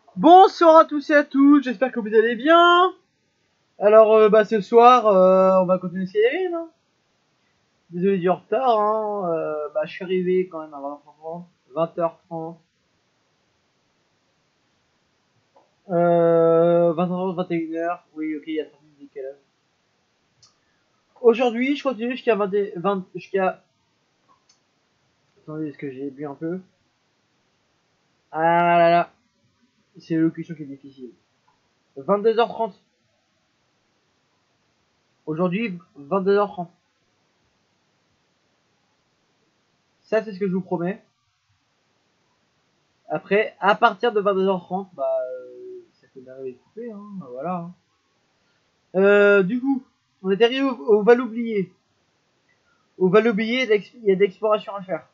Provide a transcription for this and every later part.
Bonsoir à tous et à toutes, j'espère que vous allez bien. Alors ce soir, on va continuer Skyrim. Hein. Désolé du retard, hein. Je suis arrivé quand même à 20h30. 20h30. 20h30, 21h. Oui, ok, il y a 30 minutes de décalage. Aujourd'hui, je continue jusqu'à 20, jusqu'à... Attendez, est-ce que j'ai bu un peu? Ah là là, c'est l'élocution qui est difficile. 22h30. Aujourd'hui, 22h30. Ça, c'est ce que je vous promets. Après, à partir de 22h30, ça peut m'arriver de couper, hein, voilà. Hein. Du coup, on est arrivé au Val oublié. Au Val oublié, il y a de l'exploration à faire.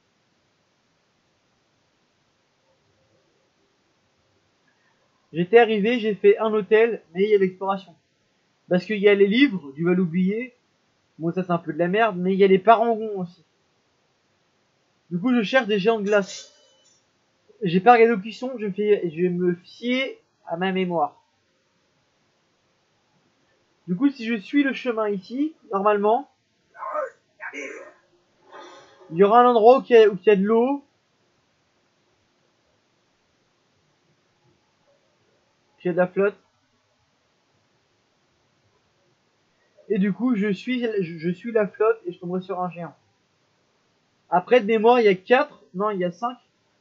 J'étais arrivé, j'ai fait un hôtel, mais il y a de l'exploration. Parce qu'il y a les livres du Val oublié. Bon, ça c'est un peu de la merde, mais il y a les parangons aussi. Du coup, je cherche des géants de glace. J'ai pas regardé au cuisson, je vais me fier à ma mémoire. Du coup, si je suis le chemin ici, normalement, il y aura un endroit où il y a de l'eau. Puis il y a de la flotte. Et du coup, je suis la flotte et je tomberai sur un géant. Après, de mémoire, il y a 4. Non, il y a 5.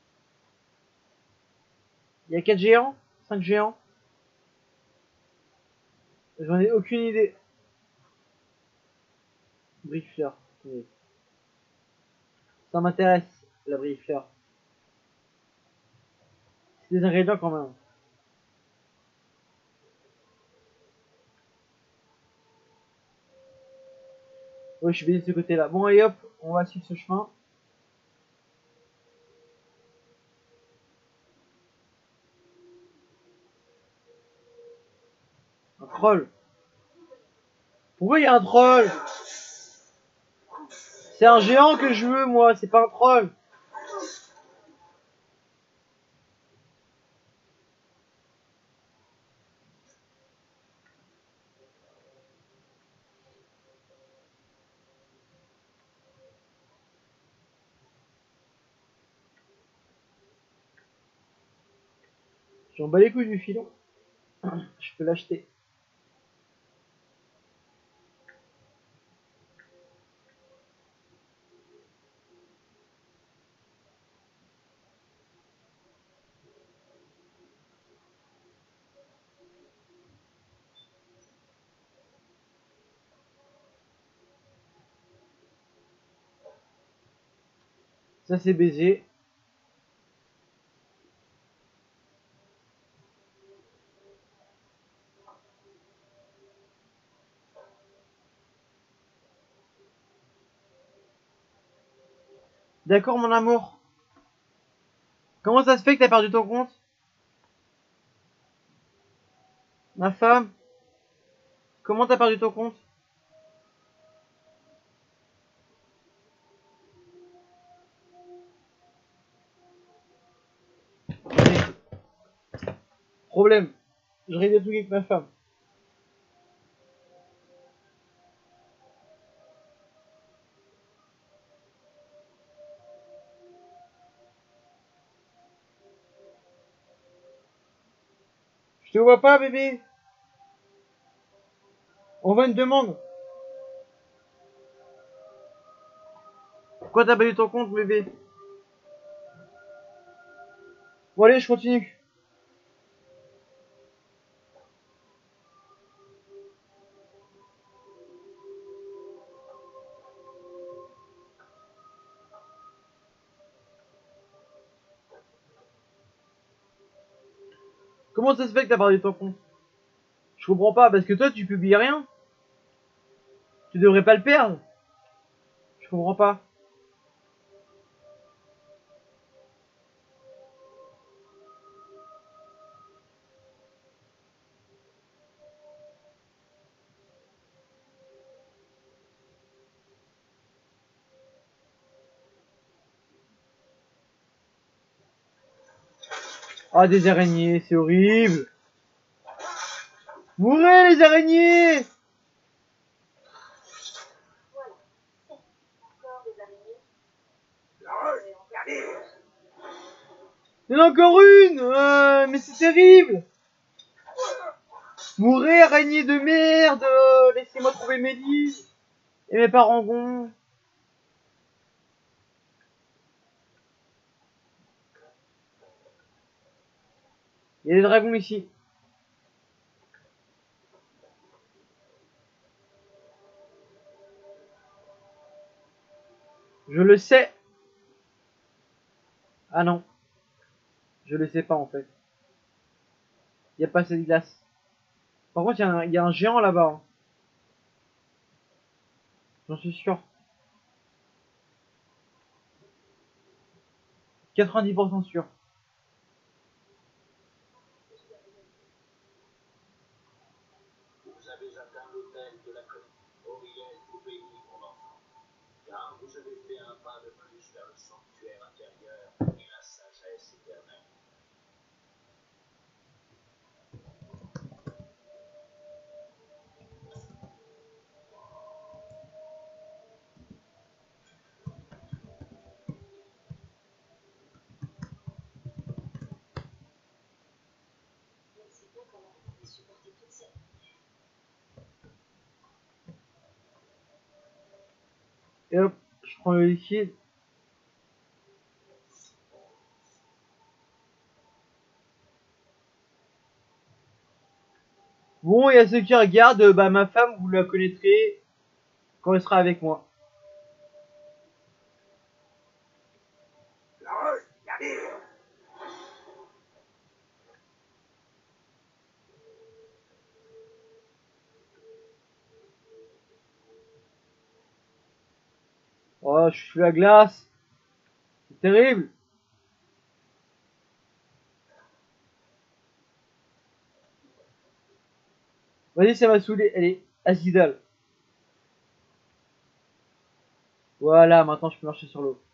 Il y a 4 géants. 5 géants. J'en ai aucune idée. Briefleur. Ça m'intéresse, la briefleur. C'est des ingrédients quand même. Ouais, je suis venu de ce côté-là. Bon, et hop, on va suivre ce chemin. Un troll. Pourquoi il y a un troll? C'est un géant que je veux, moi. C'est pas un troll. J'en bats les couilles du filon. Je peux l'acheter. Ça, c'est baisé. D'accord, mon amour. Comment ça se fait que t'as perdu ton compte? Ma femme? Comment t'as perdu ton compte? Problème. Je règle tout avec ma femme. Je te vois pas, bébé. On voit une demande. Pourquoi t'as pas eu ton compte, bébé? Bon, allez, je continue. Comment ça se fait que t'as perdu ton compte? Je comprends pas, parce que toi, tu publies rien. Tu devrais pas le perdre. Je comprends pas. Oh, des araignées, c'est horrible. Mourez les araignées. Il y en a encore une. Mais c'est terrible. Mourez araignées de merde. Laissez-moi trouver mes livres et mes parangons. Il y a des dragons ici. Je le sais. Ah non. Je le sais pas en fait. Il n'y a pas assez de glace. Par contre, il y a un géant là-bas. Hein. J'en suis sûr. 90% sûr. Vous avez atteint l'autel de la colline. Auriel vous bénit, mon enfant, car vous avez fait un pas de plus vers le sanctuaire intérieur et la sagesse éternelle. Je ne sais pas comment vous pouvez supporter toute cette... Et hop, je prends le liquide. Bon, il y a ceux qui regardent, bah ma femme, vous la connaîtrez quand elle sera avec moi. Oh, je suis la glace. C'est terrible. Vas-y, ça m'a saoulé. Elle est acidale. Voilà, maintenant je peux marcher sur l'eau.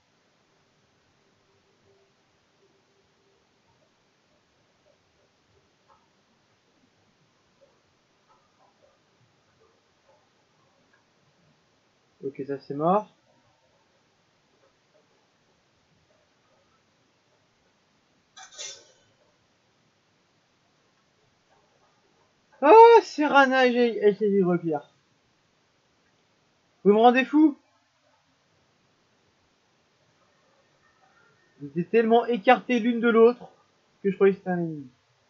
Ok, ça c'est mort. Oh, Serana, elle s'est dit repire. Vous me rendez fou? Vous étiez tellement écartés l'une de l'autre que je croyais que c'était un ennemi.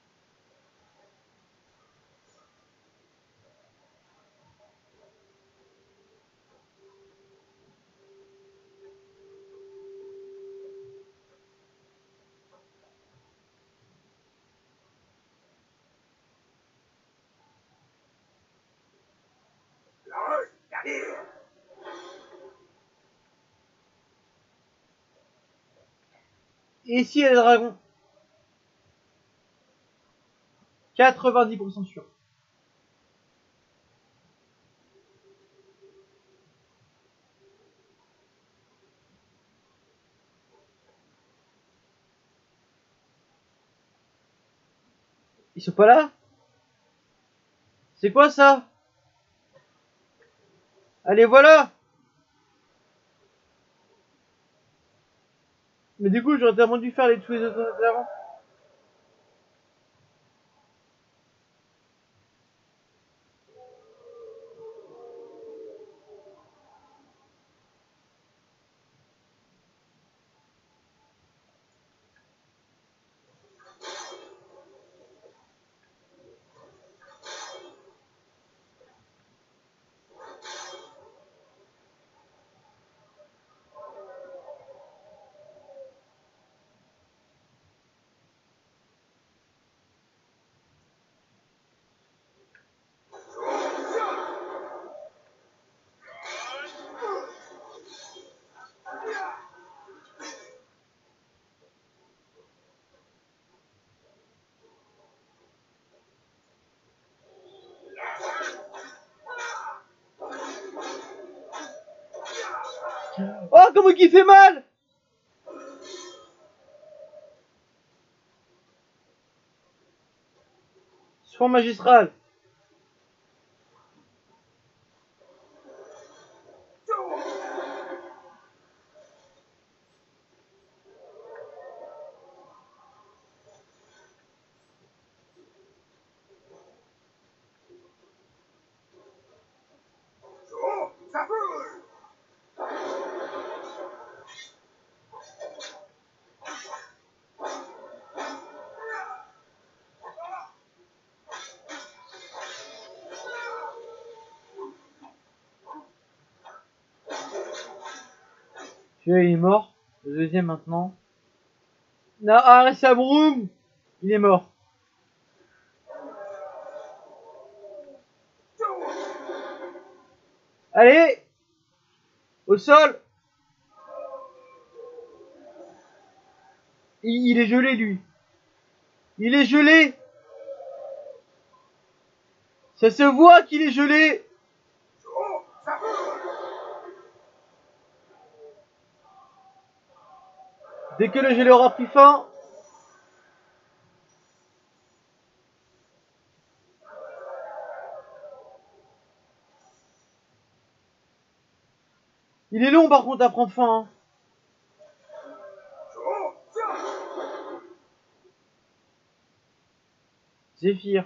Et ici, il y a le dragon. 90% sûr. Ils sont pas là? C'est quoi ça? Allez, voilà! Mais du coup, j'aurais tellement dû faire tous les autres avant. Oh, comment il fait mal! Transforme magistral. Celui-là, il est mort. Le deuxième maintenant. Ah, ça broum. Il est mort. Allez. Au sol. Il est gelé, lui. Il est gelé. Ça se voit qu'il est gelé. Dès que le gelé aura pris fin, il est long par contre à prendre fin. Hein. Zéphyr.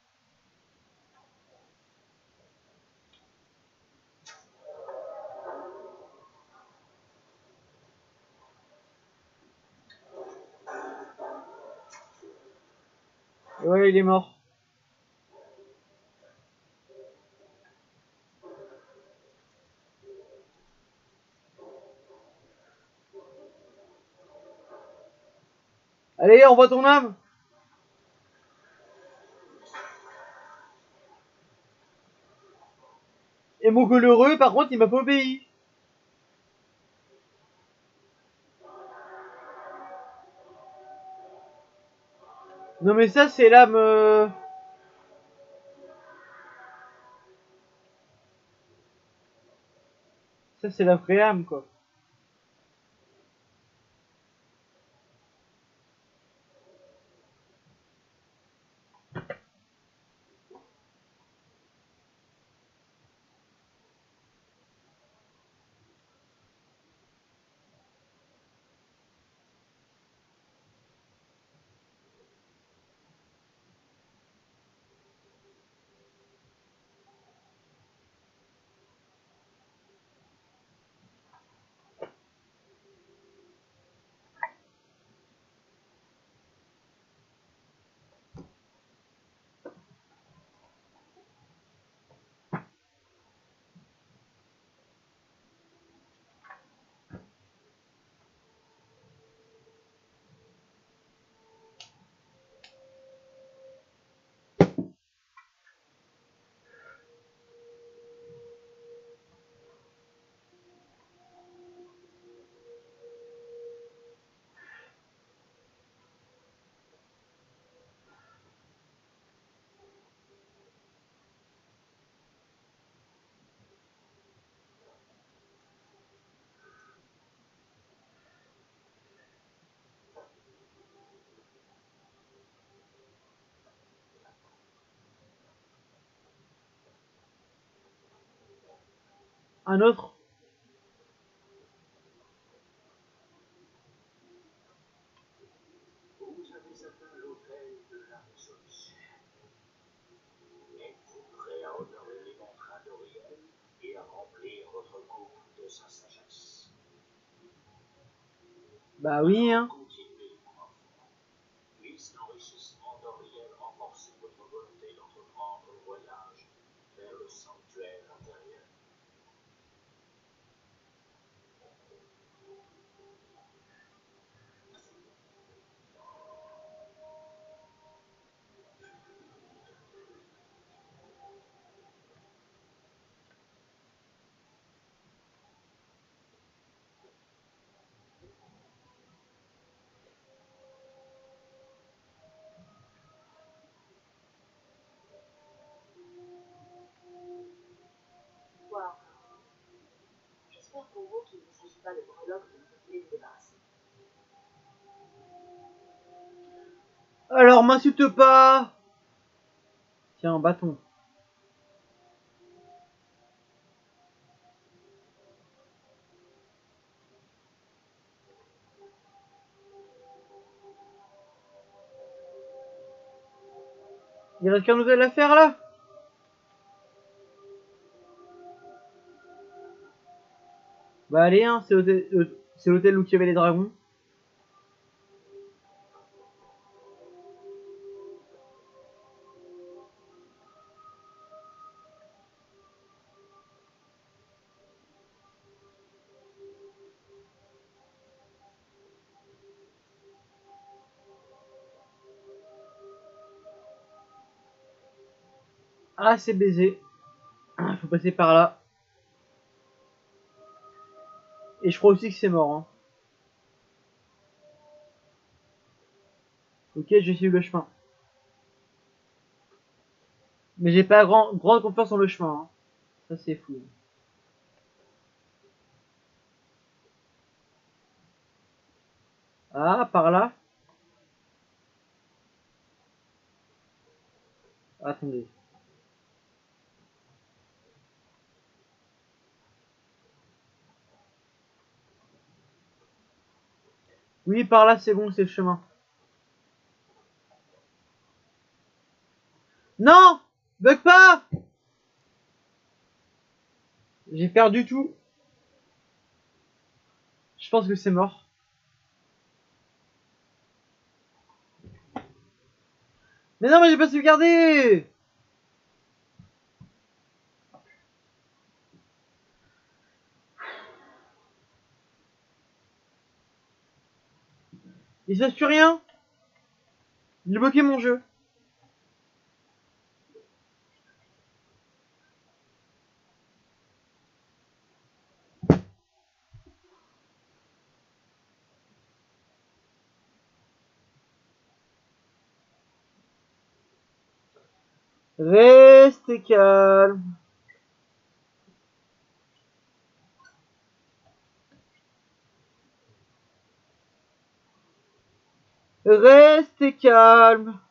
Ouais, il est mort. Allez, envoie ton âme. Et mon coloreux, par contre, il m'a pas obéi. Non mais ça, c'est l'âme... Ça, c'est la vraie âme, quoi. Un autre. Vous avez atteint l'autel de la résolution. Êtes-vous prêt à honorer les contrats d'Auriel et à remplir votre coupe de sa sagesse? Bah oui, hein. Continuez, mon enfant. Puisse l'enrichissement d'Auriel renforcer votre volonté d'entreprendre le voyage vers le sanctuaire intérieur. Wow. J'espère pour vous qu'il ne s'agit pas de breloques dont vous voulez vous débarrasser. Alors, m'insulte pas. Tiens, un bâton. Il reste qu'un hôtel à faire là. Bah allez, hein, c'est l'hôtel où il y avait les dragons. Ah, c'est baisé. Faut passer par là. Et je crois aussi que c'est mort. Hein. Ok, j'ai suivi le chemin. Mais j'ai pas grande confiance en le chemin. Hein. Ça, c'est fou. Ah, par là. Attendez. Oui, par là, c'est bon, c'est le chemin. Non! Bug pas! J'ai perdu tout. Je pense que c'est mort. Mais non, mais j'ai pas sauvegardé! Il se passe plus rien! Il a bloqué mon jeu. Restez calme. Restez calme.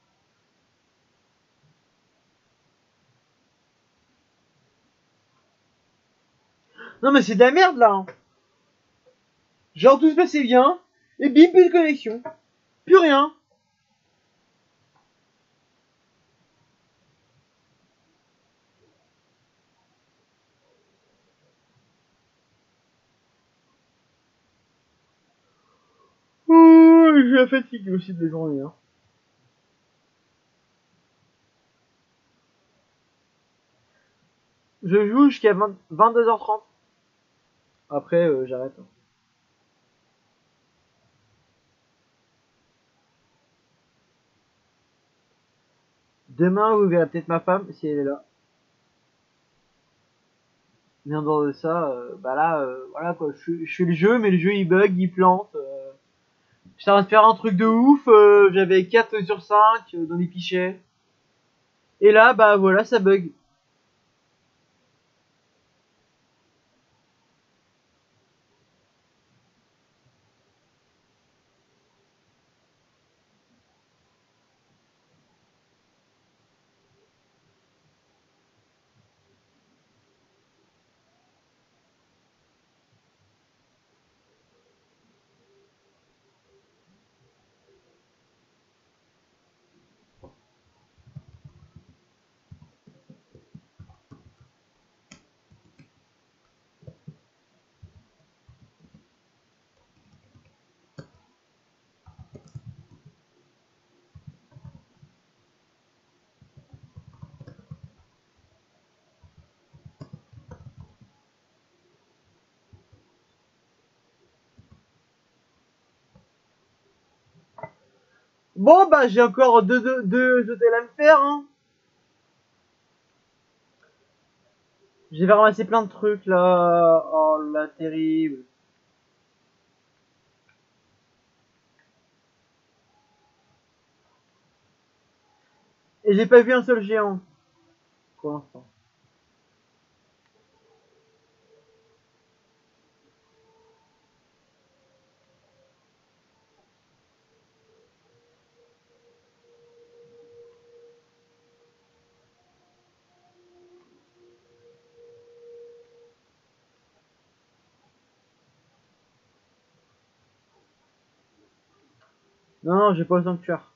Non mais c'est de la merde là. Hein. Genre tout se passait bien. Et bim, plus de connexion. Plus rien. Ouh, j'ai la fatigue aussi de la journée. Hein. Je joue jusqu'à 22h30. Après, j'arrête. Hein. Demain, vous verrez peut-être ma femme si elle est là. Mais en dehors de ça, bah là, voilà quoi. Je fais le jeu, mais le jeu il bug, il plante. J'étais en train de faire un truc de ouf. J'avais 4 sur 5 dans les fichiers. Et là, bah voilà, ça bug. Bon, bah j'ai encore deux hôtels à me faire. Hein. J'ai ramassé plein de trucs là. Oh là, terrible. Et j'ai pas vu un seul géant pour l'instant. Non, non, j'ai pas le sanctuaire.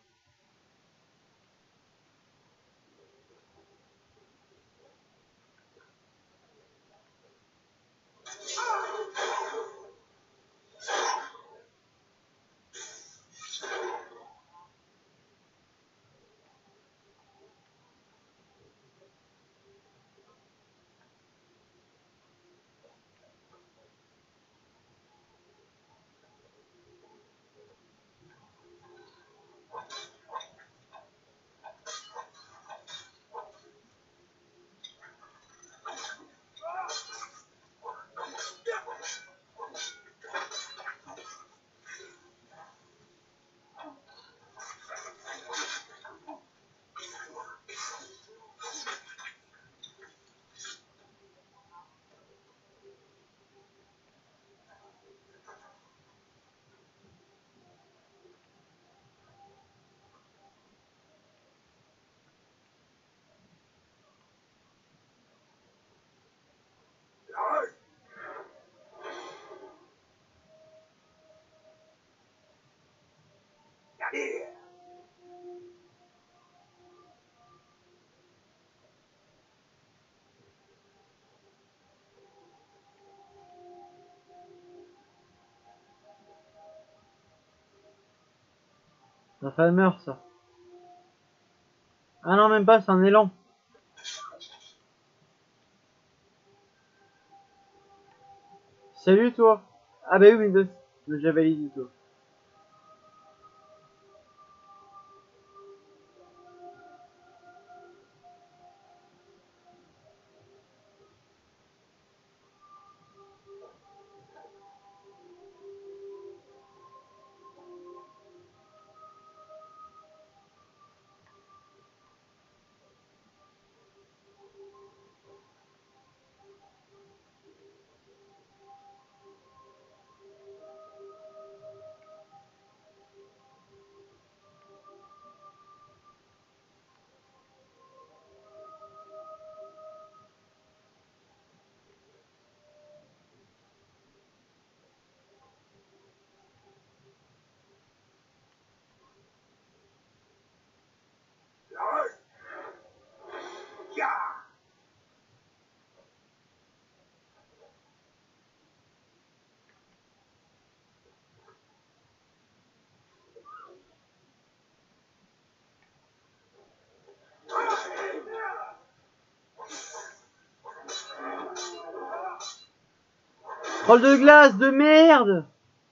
Ça meurt, ça. Ah non, même pas, c'est un élan. Salut, toi. Ah bah oui, mais le javali du tout. Troll de glace de merde.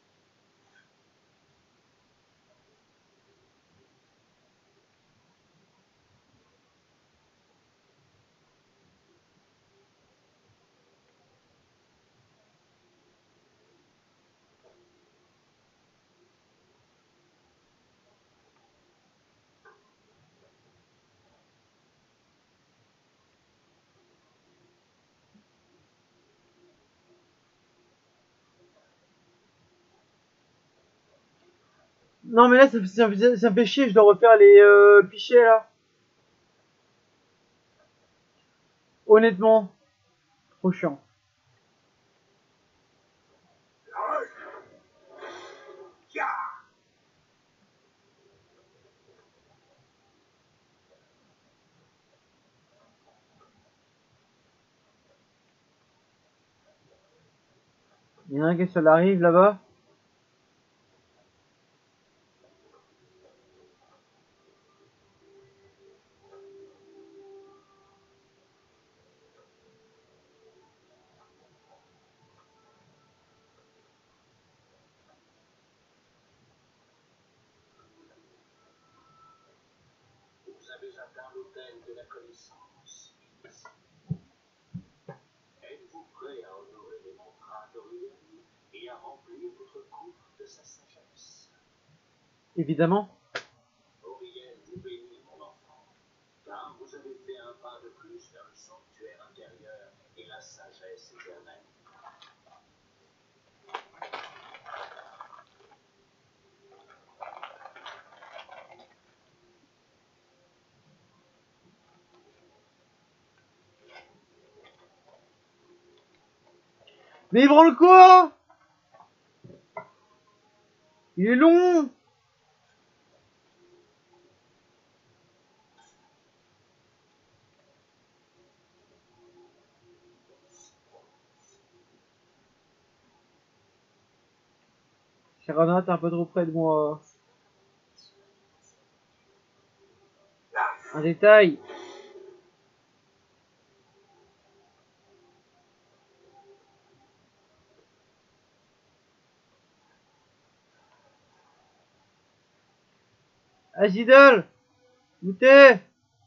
Non mais là ça me fait chier, je dois refaire les pichets là. Honnêtement, trop chiant. Il y en a un qui est sur la rive là-bas. Vous avez atteint l'autel de la connaissance. Êtes-vous prêt à honorer les contrats d'Auriel et à remplir votre coffre de sa sagesse? Évidemment. Auriel vous bénit, mon enfant, car vous avez fait un pas de plus vers le sanctuaire intérieur et la sagesse éternelle. Mais il branle quoi? Il est long. Sirena, t'es un peu trop près de moi. Un détail. Azidol, où t'es?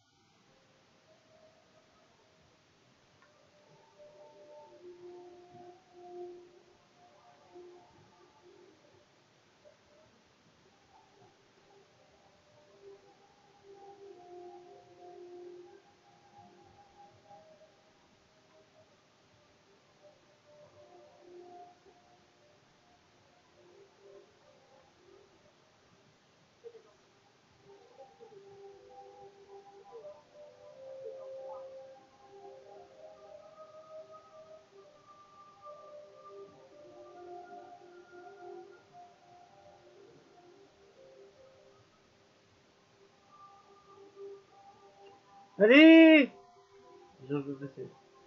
Allez! Je veux passer.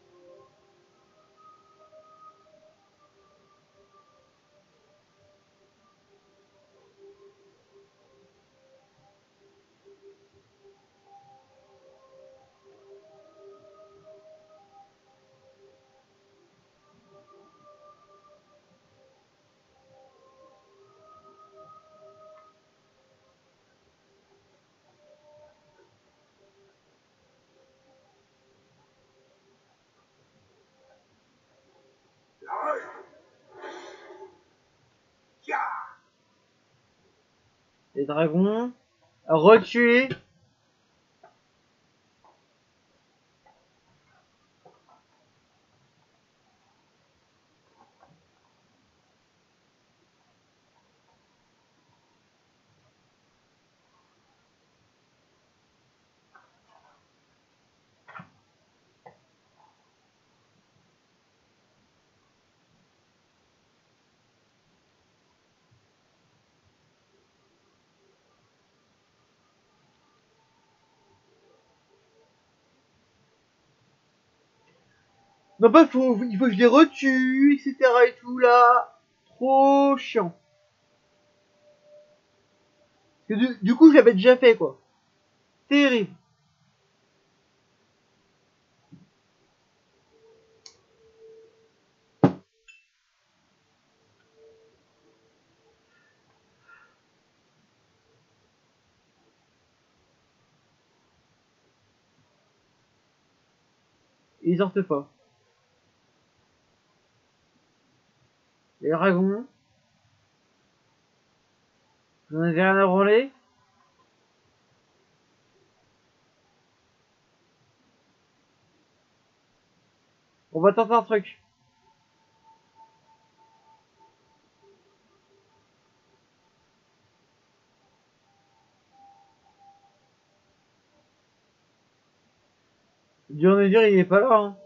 Les dragons. Retués. Non, pas il faut que je les retue, etc. et tout là. Trop chiant. Parce que du coup, je l'avais déjà fait quoi. Terrible. Ils sortent pas. Les dragons. J'en avais rien à branler. On va tenter un truc. Dur de dire, il est pas là. Hein.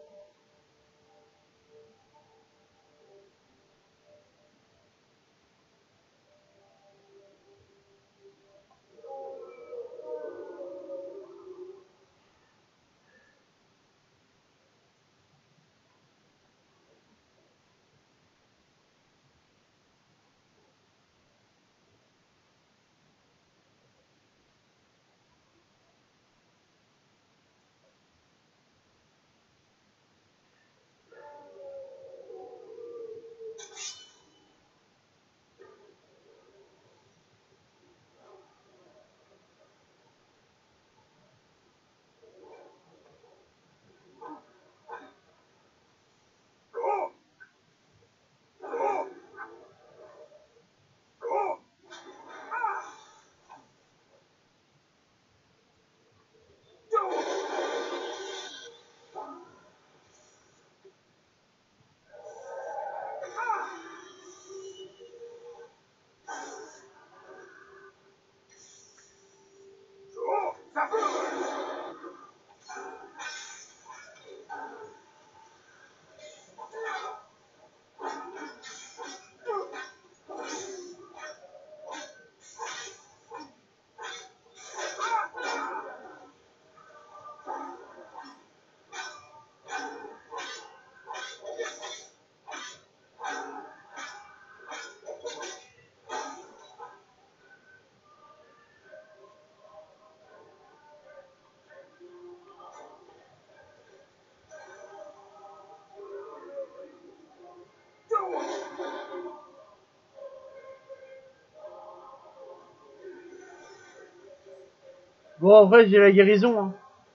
Bon, en vrai, j'ai la guérison, hein.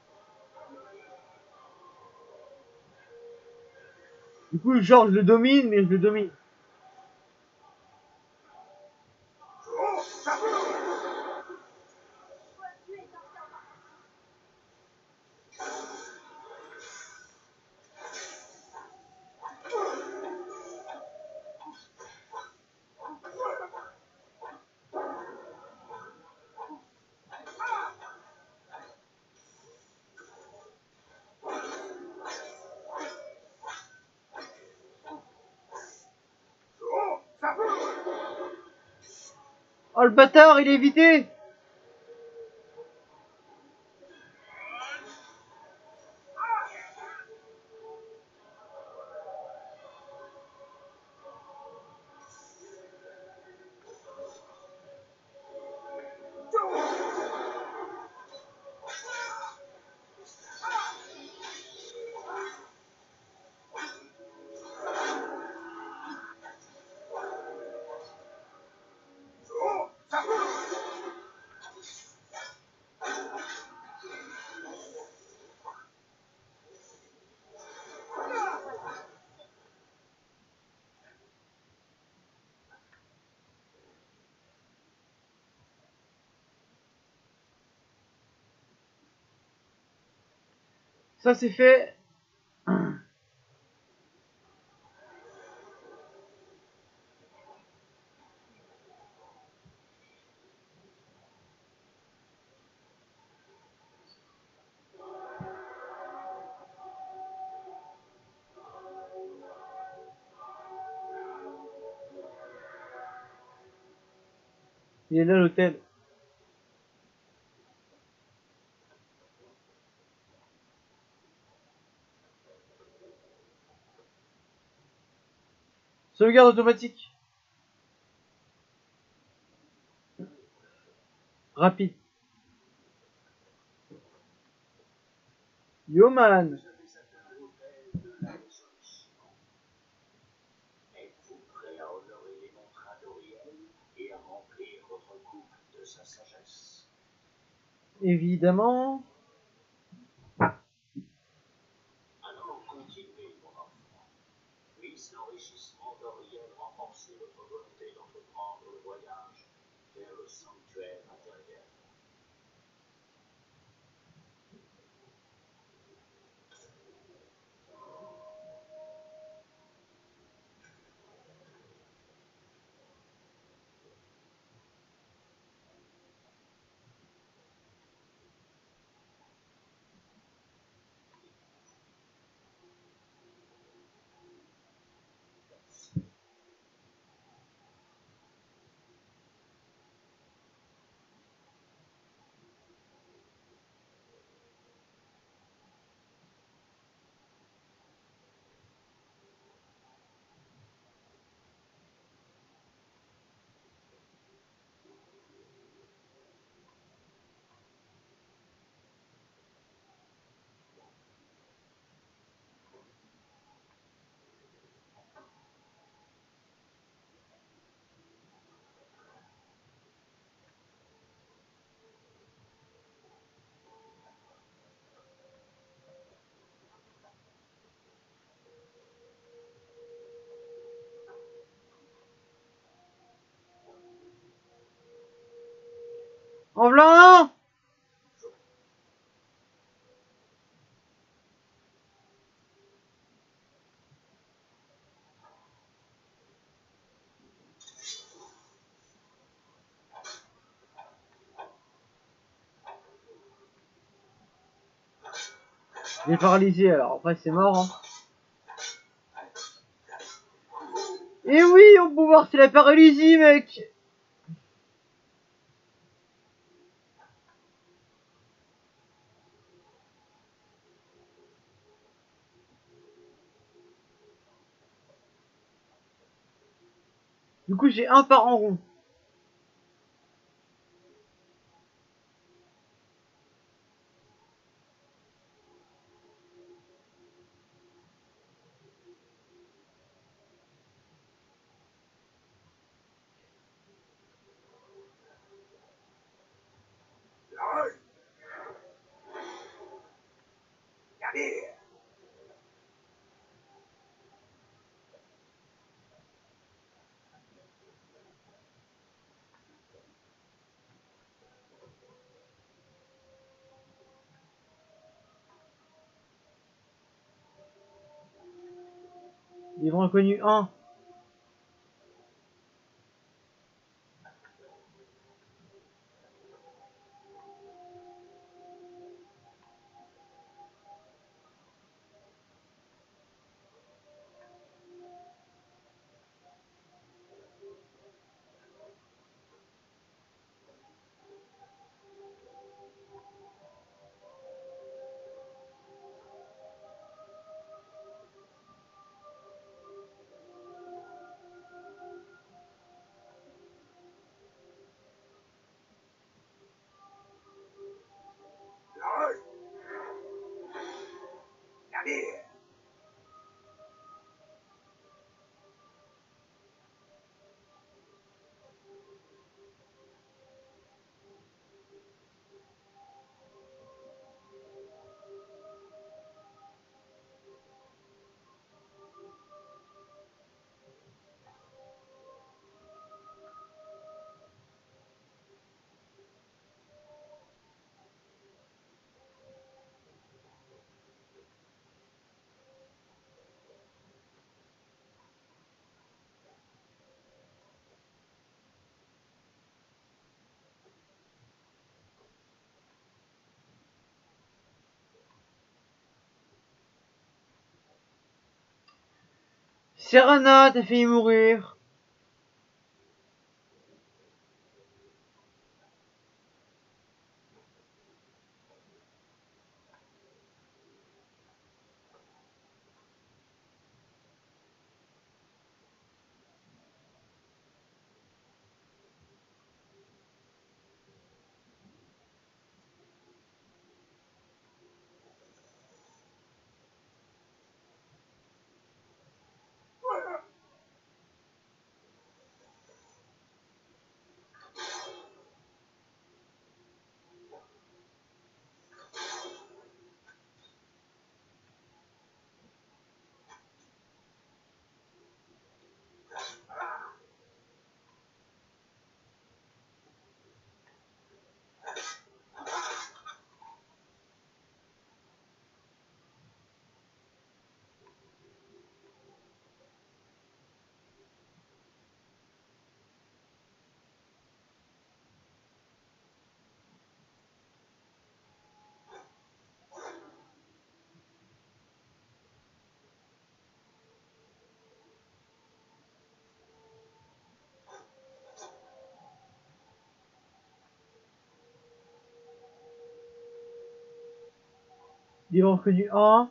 Du coup, genre, je le domine, mais je le domine. Oh, le bâtard, il est évité! Ça, c'est fait. Il est là, l'hôtel. Sauvegarde automatique. Rapide. Yo, man. Vous avez atteint l'autel de la résolution. Êtes-vous prêt à honorer les contrats d'Auriel et à remplir votre coupe de sa sagesse? Évidemment. Alors continuez, mon enfant. Puisse l'enrichissement d'Auriel renforcer votre volonté d'entreprendre le voyage vers le sanctuaire intérieur. En blanc. Il est paralysé, alors après c'est mort. Hein. Et oui, on peut voir, c'est la paralysie, mec. Du coup, j'ai un par en rond. Livre inconnu 1. Serana, t'as failli mourir. Livre inconnu 1.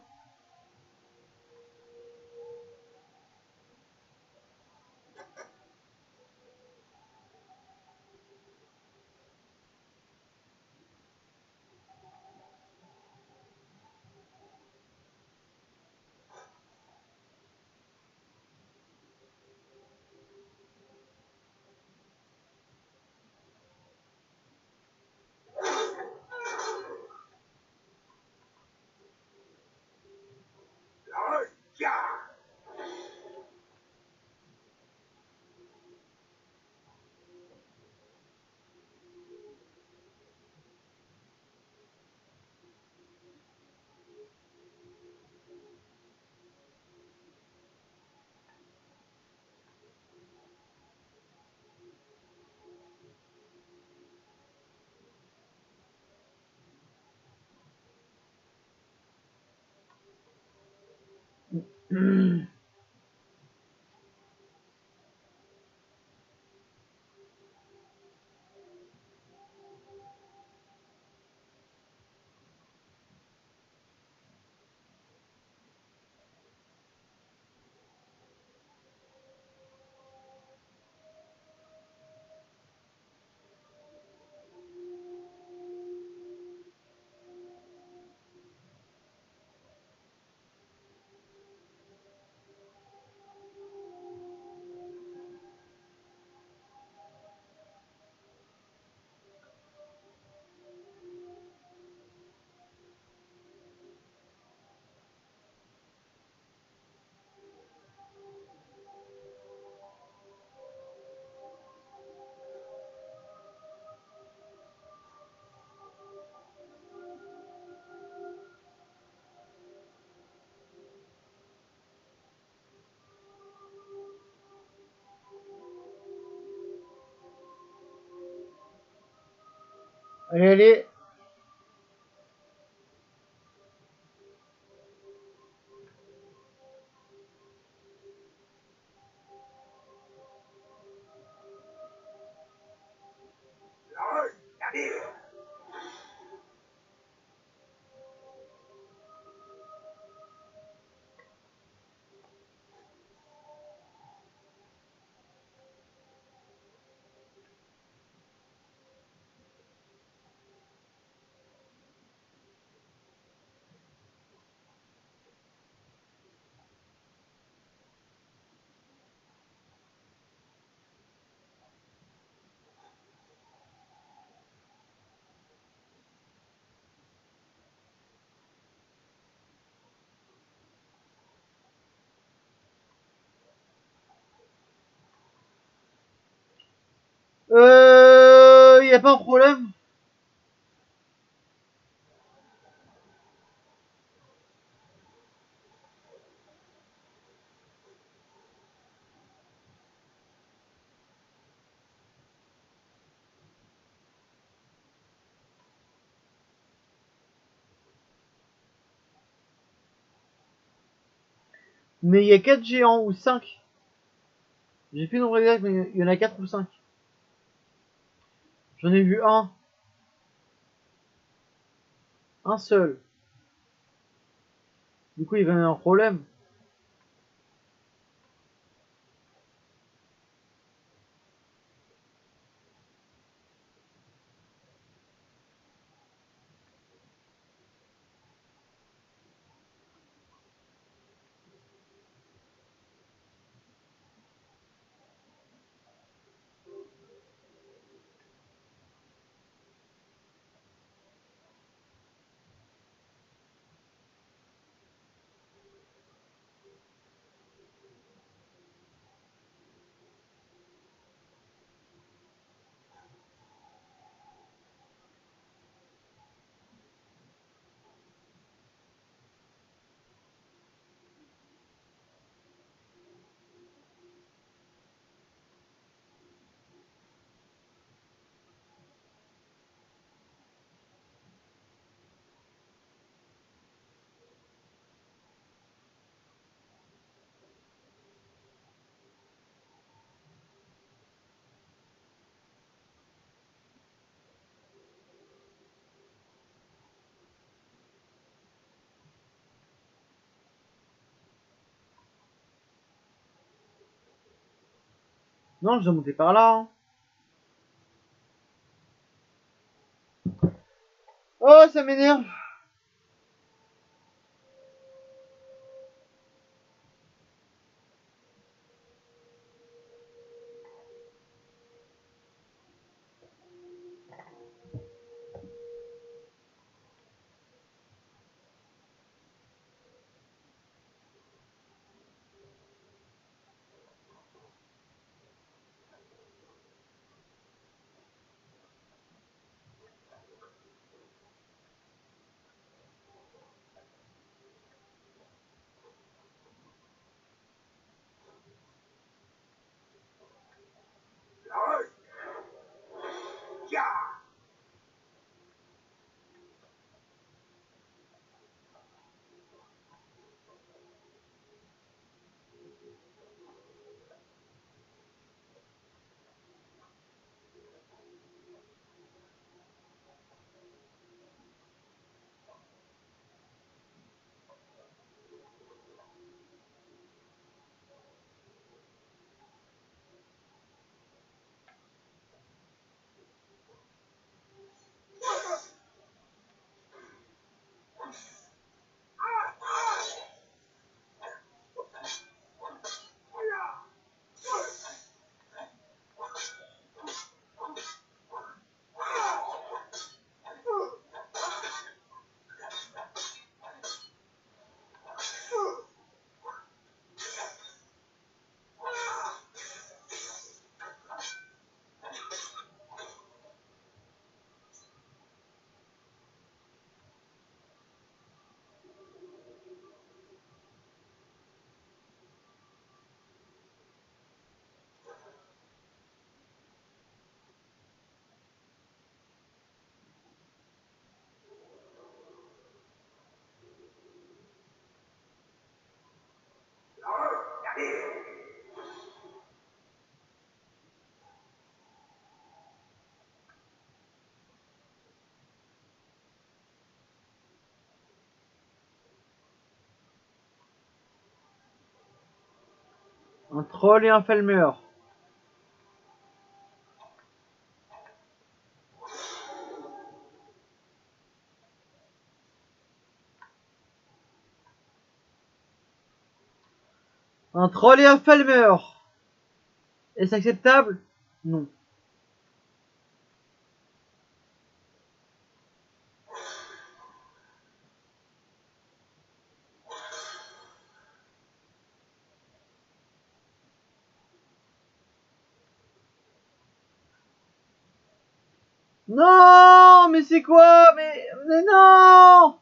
Allez, allez. Y a pas un problème? Mais il y a 4 géants ou 5. J'ai plus le nombre exact, mais il y en a 4 ou 5. J'en ai vu un. Un seul. Du coup, il va y avoir un problème. Non, je dois monter par là. Hein. Oh, ça m'énerve. Un troll et un Falmer. Un troll et un Falmer. Est-ce acceptable? Non. Non, mais c'est quoi? Mais non!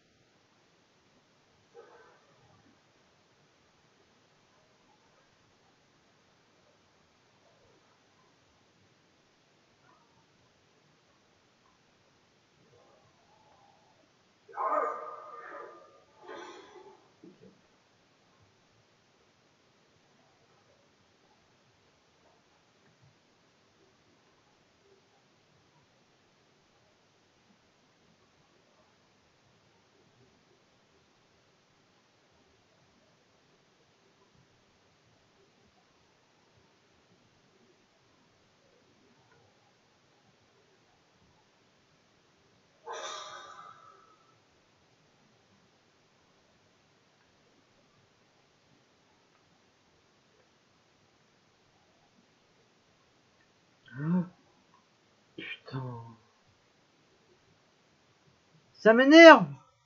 Oh, putain. Ça m'énerve!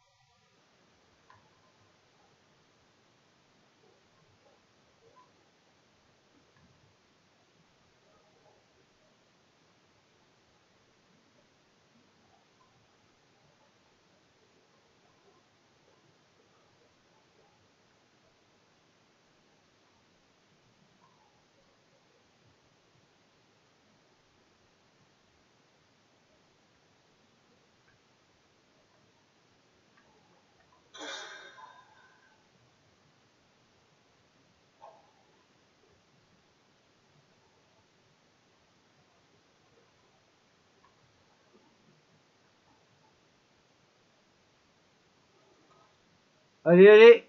Allez, allez!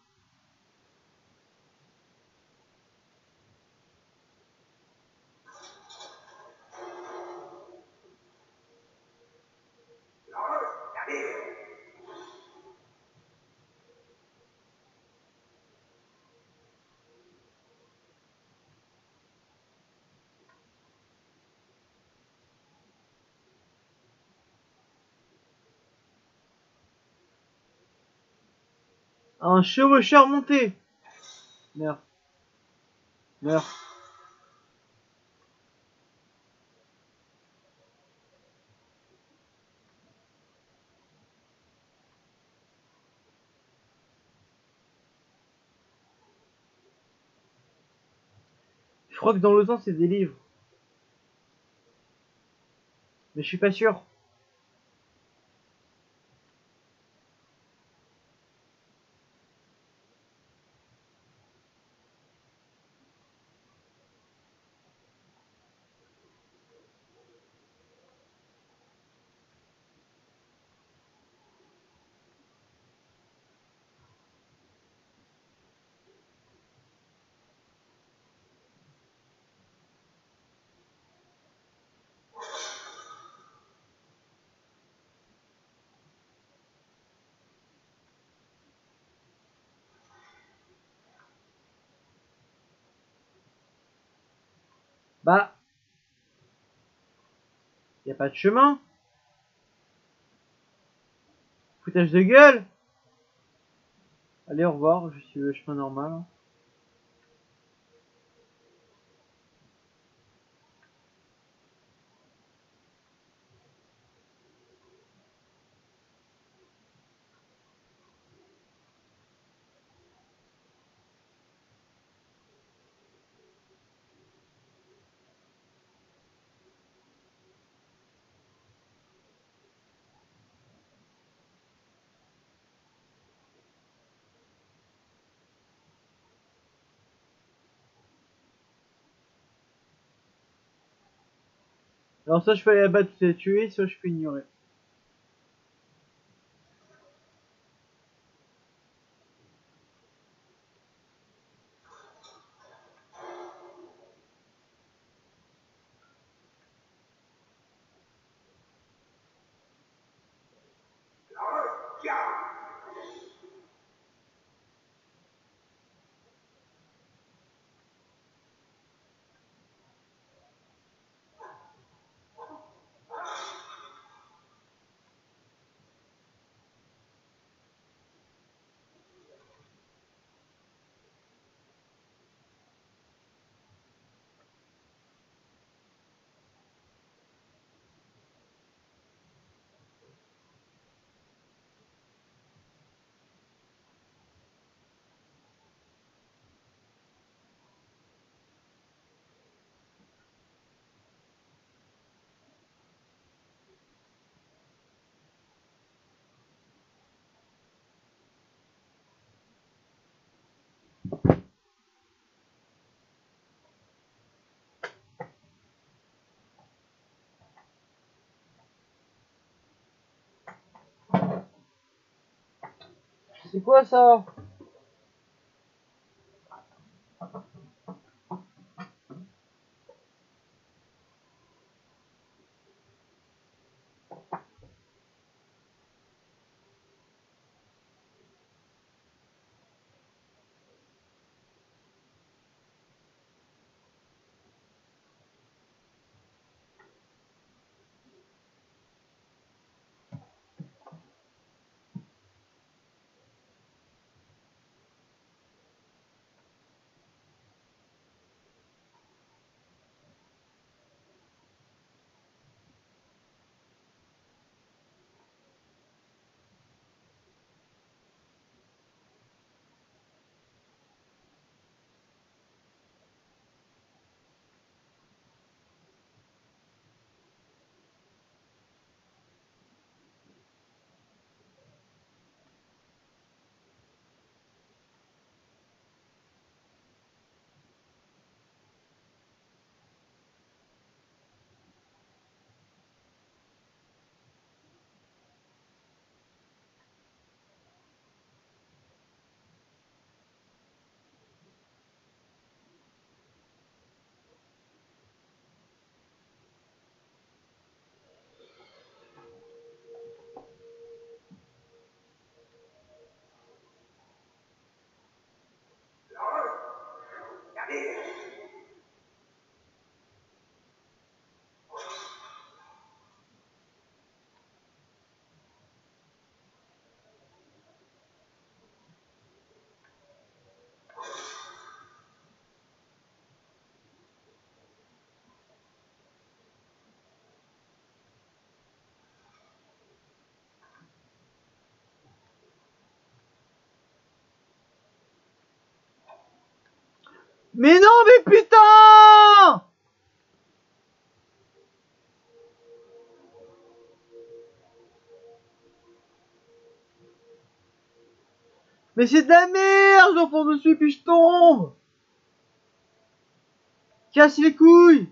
Un chevaucheur monté! Merde. Merde. Je crois que dans le temps c'est des livres. Mais je suis pas sûr. Bah, y a pas de chemin. Foutage de gueule. Allez, au revoir, je suis le chemin normal. Alors soit je peux aller abattre et tuer, soit je peux ignorer. C'est quoi ça? Mais non, mais putain! Mais c'est de la merde, j'enfonce dessus puis je tombe! Casse les couilles!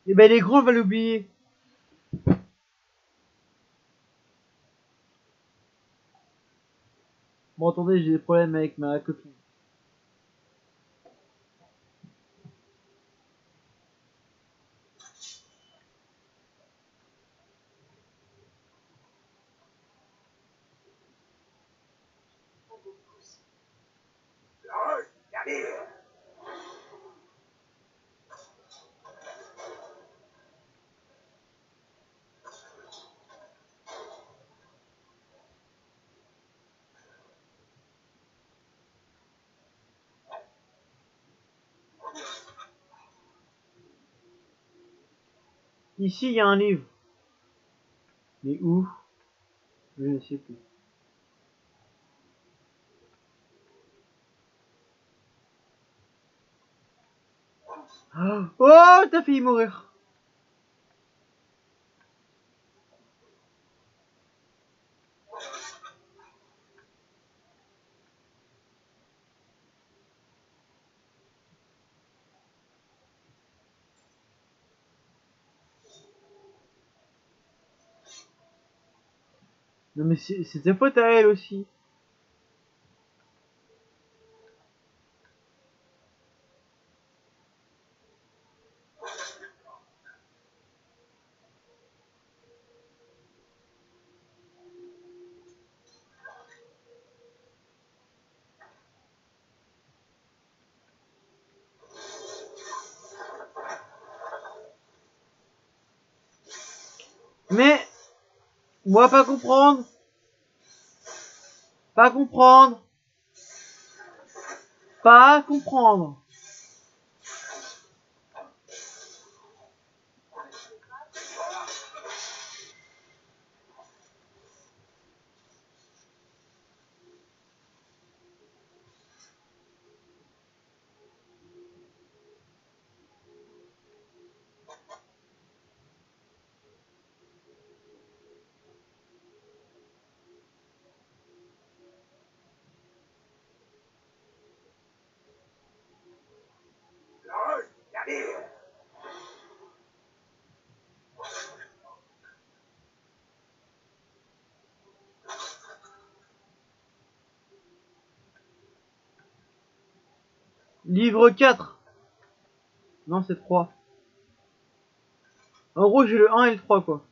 Et ben les grands va l'oublier. Bon attendez, j'ai des problèmes avec ma copine. Pas beaucoup, ça. Ici il y a un livre. Mais où? Je ne sais plus. Oh, t'as failli mourir. Non mais c'est sa faute à elle aussi. Mais moi pas comprendre. Pas comprendre. Pas comprendre. Livre 4. Non, c'est 3. En gros, j'ai le 1 et le 3 quoi.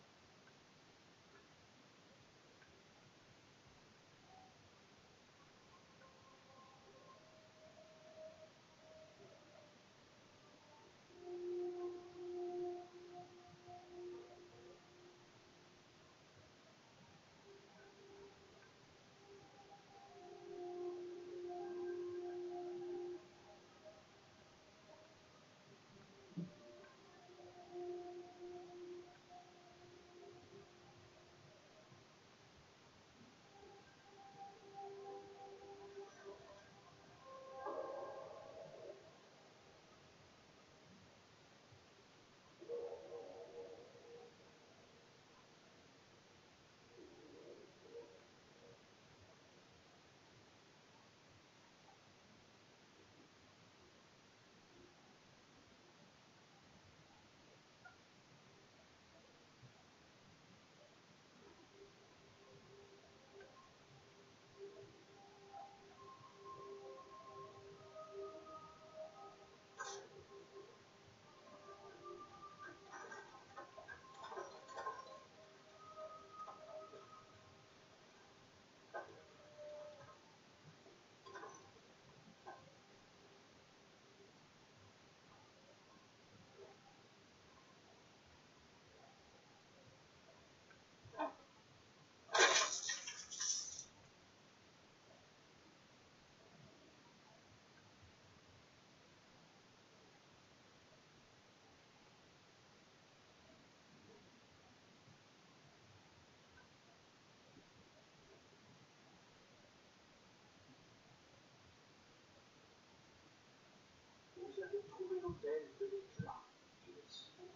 Vous avez trouvé l'hôtel de l'éclat, dit le sire.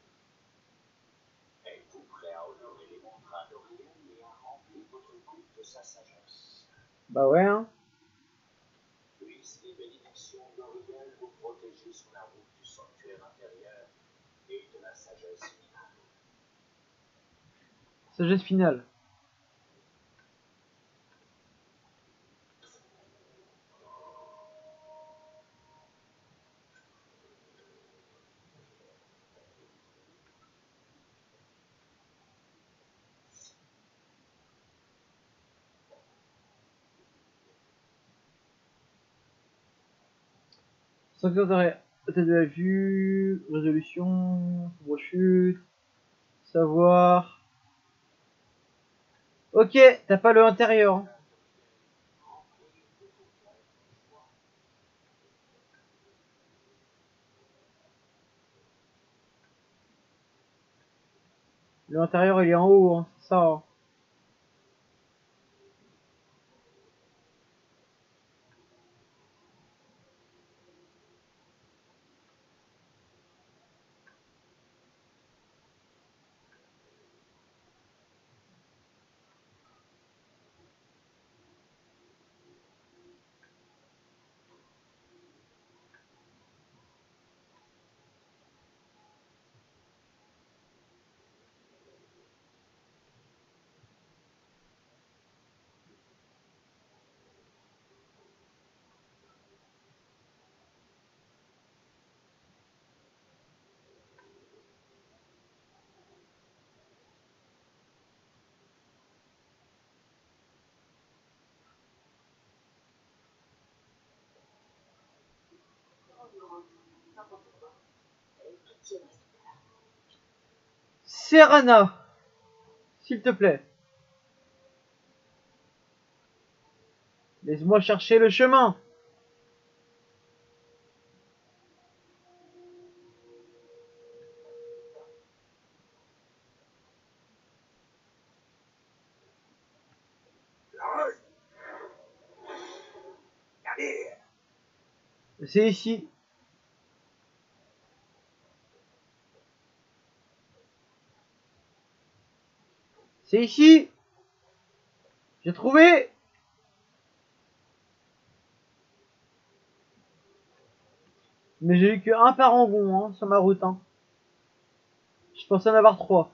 Êtes-vous prêt à honorer les contrats d'Oriel et à remplir votre coupe de sa sagesse? Bah ouais hein. Puissent les bénédictions d'Oriel vous protéger sur la route du sanctuaire intérieur et de la Sagesse finale. Sanction d'arrêt. Tête de la vue. Résolution. Chute. Savoir. Ok, t'as pas le intérieur. Hein. Le intérieur il est en haut, hein, c'est ça. Hein. N'importe quoi. Pitié, reste là. Serrana, s'il te plaît. Laisse-moi chercher le chemin. C'est ici. C'est ici. J'ai trouvé. Mais j'ai eu que un parangon hein, sur ma route. Hein. Je pensais en avoir 3.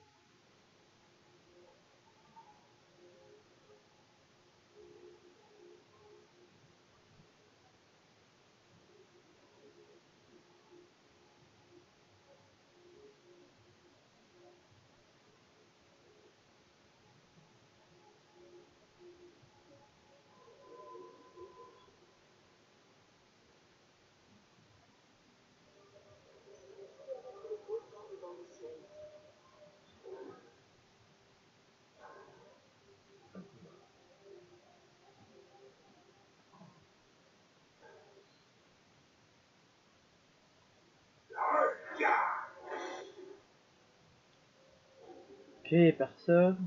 Ok, personne.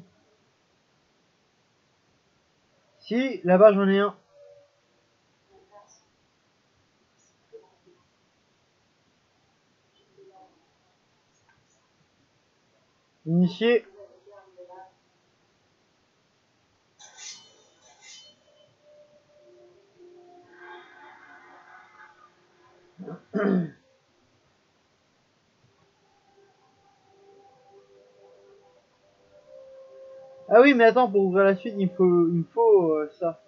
Si, là-bas j'en ai un. Initié. Ah oui, mais attends, pour ouvrir la suite, il me faut ça.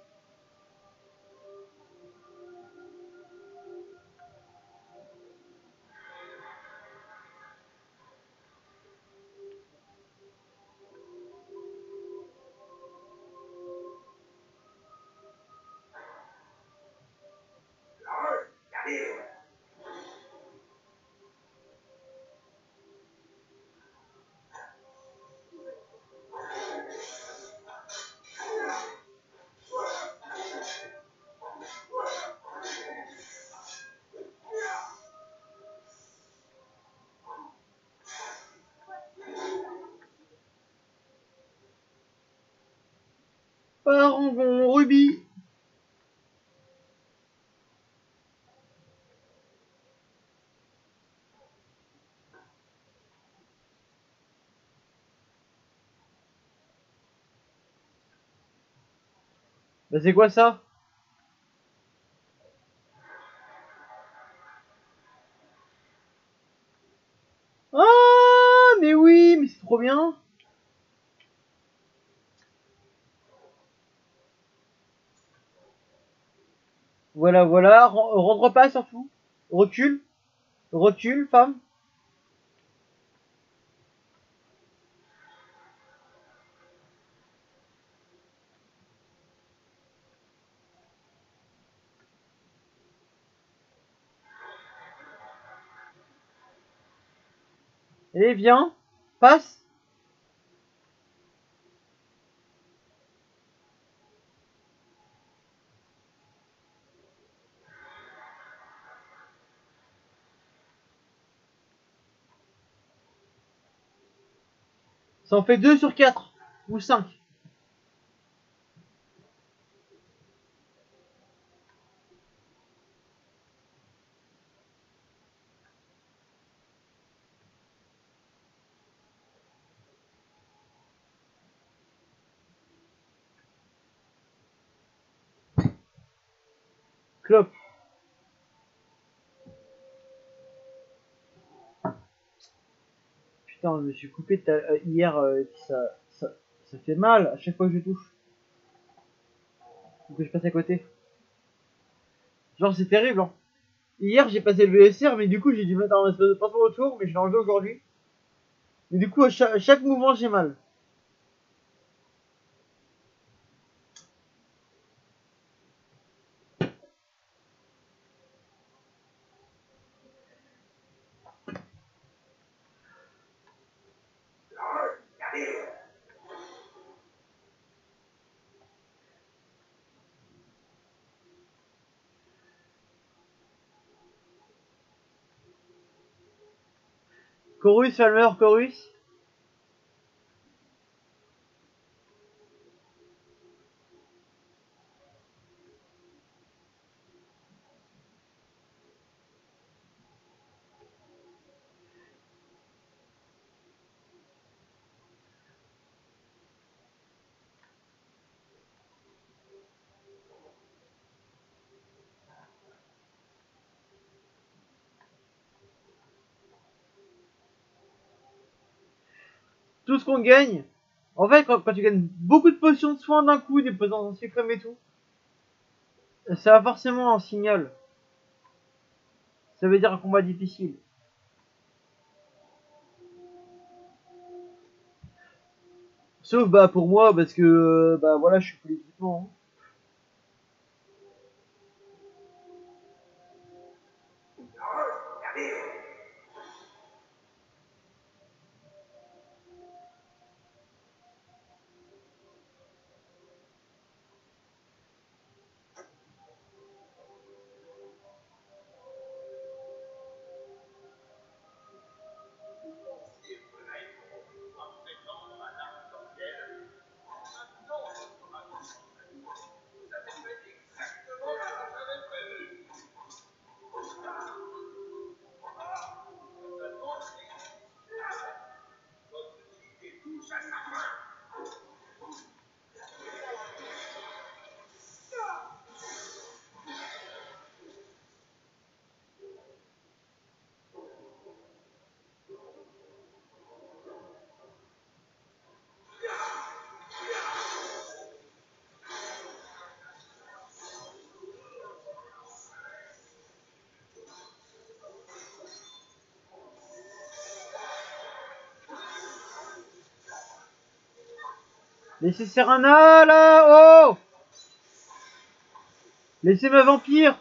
Parangon, rubis. Bah c'est quoi ça? Ah, mais oui, mais c'est trop bien. Voilà, voilà. Rentre pas surtout. Recule. Recule, femme. Allez, viens. Passe. Ça en fait 2 sur 4. Ou 5. Clope. Putain, je me suis coupé hier. Ça fait mal à chaque fois que je touche. Faut que je passe à côté. Genre, c'est terrible, hein. Hier, j'ai passé le VSR, mais du coup, j'ai dû mettre un espèce de passeport autour, mais je l'ai enlevé aujourd'hui. Mais du coup, à chaque mouvement, j'ai mal. Chorus, Falmer, chorus. Tout ce qu'on gagne. En fait, quand tu gagnes beaucoup de potions de soins d'un coup, des potions anti-crème et tout, ça a forcément un signal. Ça veut dire un combat difficile. Sauf bah pour moi, parce que bah voilà, je suis politiquement. Hein. Laissez Serana là, oh! Laissez ma vampire.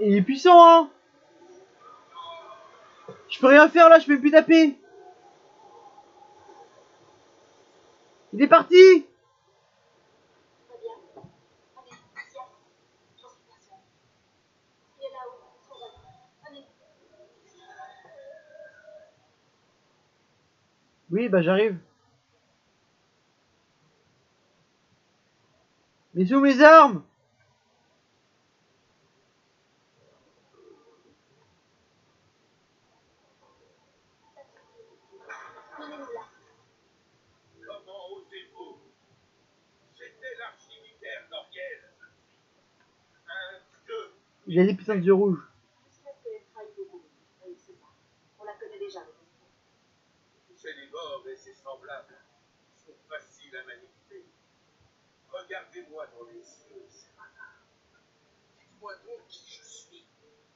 Il est puissant, hein. Je peux rien faire là, je peux plus taper. Il est parti. Très bien. Allez, Ciel, j'en suis persuadée. Il est là-haut, sur la allez. Oui, bah j'arrive. Mais c'est où mes armes? Donnez-nous là. Comment osez-vous? C'était l'archimilitaire d'Oriel. Un dieu. Il a des puissances d'yeux rouges. J'espère qu'elle trahit beaucoup. Oui, c'est ça. On la connaît déjà, votre histoire. Célibor et ses semblables sont faciles à manipuler. Regardez-moi dans les yeux, Serana. Dites-moi donc qui je suis.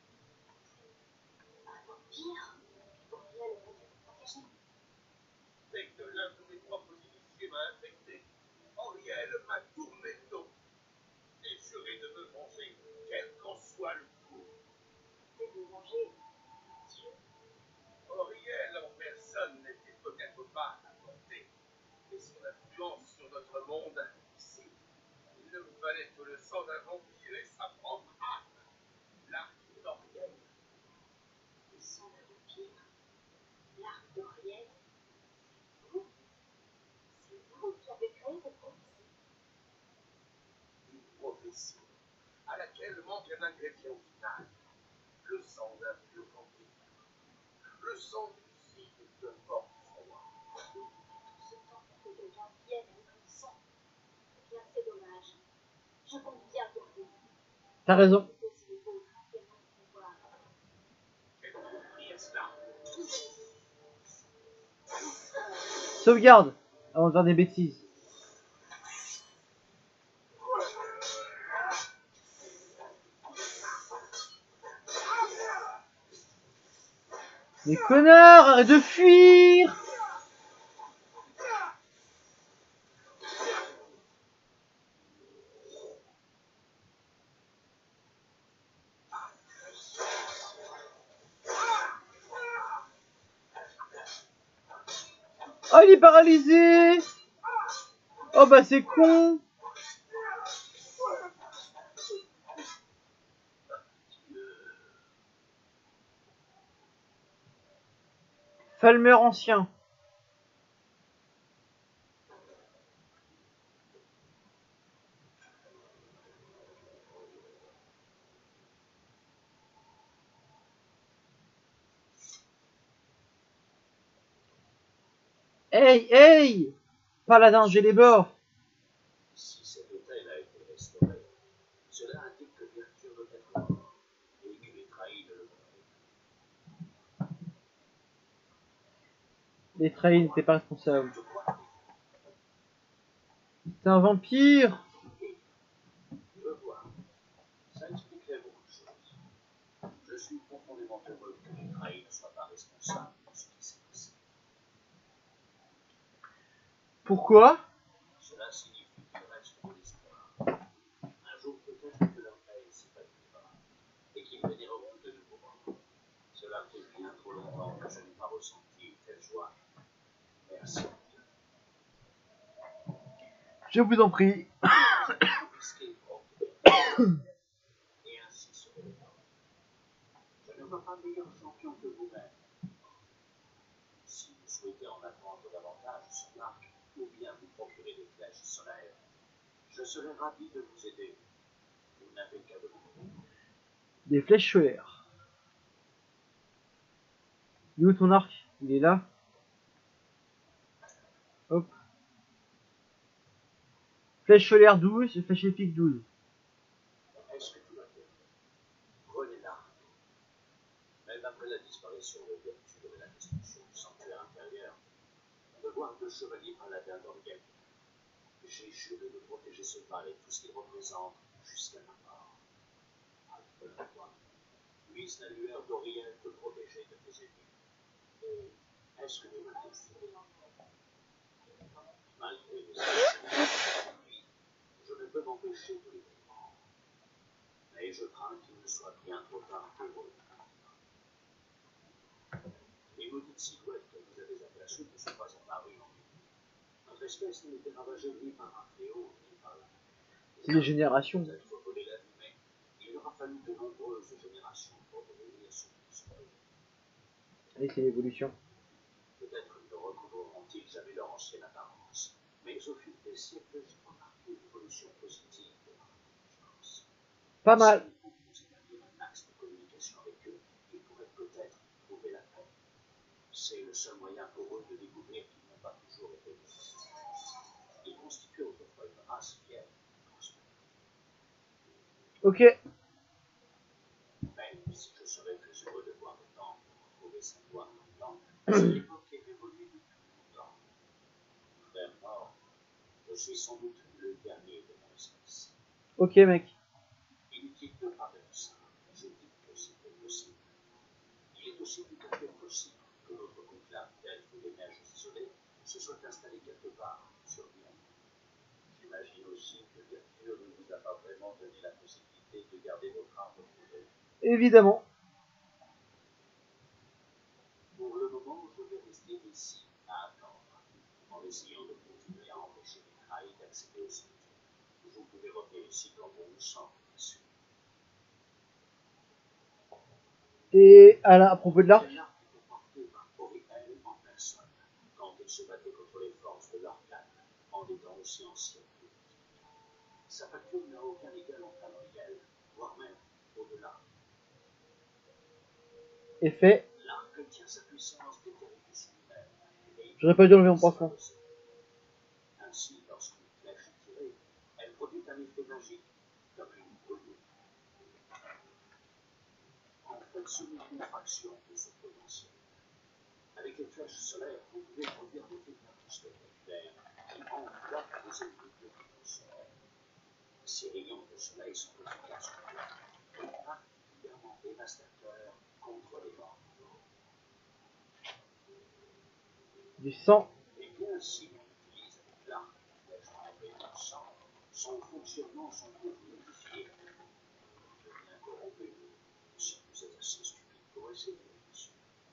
Un vampire. Oriel aurait dû vous protéger. Dès que l'un de mes propres initiés m'a infecté, Oriel m'a tourné le dos et juré de me venger, quel qu'en soit le coût. C'est de venger. Dieu. Oriel en personne n'était peut-être pas à la portée, mais son influence sur notre monde, si, il ne me fallait que le sang d'un vampire et sa propre âme, l'arc d'Oriel. Le sang d'un vampire. L'arc d'Oriel. Vous. C'est vous qui avez créé cette prophétie. Une prophétie à laquelle manque un ingrédient vital, le sang d'un vieux vampire, le sang d'une fille de mort froid. Tout ce temps pour que quelqu'un vienne avec le sang. Eh bien, c'est dommage. Je compte bien sur vous. T'as raison. Que si les vôtres a tellement de pouvoir. J'ai compris à cela. Sauvegarde avant de faire des bêtises. Les connards, arrête de fuir. Oh, il est paralysé. Oh bah c'est con. Falmer ancien. Hey, hey. Paladin, j'ai les bords. Si cet hôtel a été restauré, cela indique que Virtue doit être mort et qu'il est trahi de le mourir. Les trahis n'étaient pas responsables. Je crois C'est un vampire. je vois. Ça expliquerait beaucoup de choses. Je suis profondément heureux que les trahis ne soient pas responsables de ce qui s'est passé. Pourquoi? Cela signifie qu'il reste de l'espoir. Un jour peut-être que leur haine s'épanouira et qu'ils vénéreront de nouveau. Cela fait bien trop longtemps que je n'ai pas ressenti une telle joie. Merci. Je vous en prie. Risquer propre et ainsi sauver le temps. Je ne vois pas meilleur champion que vous-même. Si vous souhaitez en apprendre davantage sur l'arc, ou bien vous procurer des flèches solaires, je serai ravi de vous aider. Vous n'avez qu'à demander. Des flèches solaires. Il est où ton arc? Il est là. Hop. Flèche solaire 12, flèche épique 12. Est-ce que tu vas bien? Prenez l'arc. Même après la disparition de Virtue et la destruction du sanctuaire intérieur, de voir deux chevaliers paladins d'Oriel, j'ai juré de protéger ce palais et tout ce qu'il représente jusqu'à ma mort. Rappelle-toi, puisse la lueur d'Oriel te protéger de tes ennemis. Est-ce que tu m'as compris? Malgré mes ennemis, je ne peux m'empêcher de les comprendre. Mais je crains qu'il ne soit bien trop tard pour eux. Les maudites silhouettes que vous avez aperçues ne sont pas apparues en nuit. Notre espèce n'a été ravagée ni par un fléau, ni par la... C'est des générations. Peut-être voler la vie, mais il aura fallu de nombreuses générations pour devenir ce qu'ils sont. Et c'est l'évolution. Peut-être ne recouvreront-ils jamais leur ancienne apparence, mais au fil des siècles, j'ai remarqué une évolution positive de leur intelligence. Pas mal. Si vous établir un axe de communication avec eux, ils pourraient peut-être trouver la paix. C'est le seul moyen pour eux de découvrir qu'ils n'ont pas toujours été libres. Ils constituaient autrefois une race fière et prospère. Ok. Même si je serais très heureux de voir le temps pour retrouver sa gloire maintenant, cette époque est révolue depuis longtemps. Frère mort, je suis sans doute le dernier de mon espèce. Ok, mec. Inutile de parler de ça, je dis que c'était possible. Il est aussi tout à fait possible que notre conclave d'elfes des neiges isolées se soit installé quelque part sur Lyon. J'imagine aussi que Virtue ne vous a pas vraiment donné la possibilité de garder votre âme retrouvée. Évidemment. Pour le moment, je vais rester ici à attendre, en essayant de continuer à empêcher les trahis d'accéder au sanctuaire. Vous pouvez revenir ici quand bon vous semble, bien sûr. Et à propos de l'arc, L'arc était porté par Oriel en personne, quand il se battait contre les forces de l'Arcane, en des temps aussi anciens. Sa facture n'a aucun égal en Tamriel, voire même au-delà. est fait. L'arc tient sa puissance des terrifices lui-même. J'aurais pas dû enlever mon pansement. Ainsi, lorsqu'une flèche est tirée, elle produit un effet magique, comme une brûlure. En fait, ce n'est qu'une fraction de ce potentiel. Avec les flèches solaires, vous pouvez produire des technologies spectaculaires qui enveloppent vos ennemis de rayons. Ces rayons de soleil sont efficaces et particulièrement dévastateurs contre les morts. Du sang. Et bien, si on utilise avec l'arc une flèche trempée dans le sang, son fonctionnement s'en trouve modifié. Il devient corrompu, si vous êtes assez stupide pour essayer, bien sûr.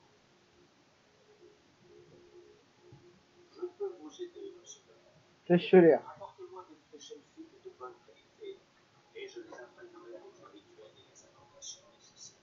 Je peux vous aider dans ce domaine. Flèche solaire. Apportez-moi des flèches elfiques de bonne qualité, et je les imprégnerai avec le rituel et les incantations nécessaires.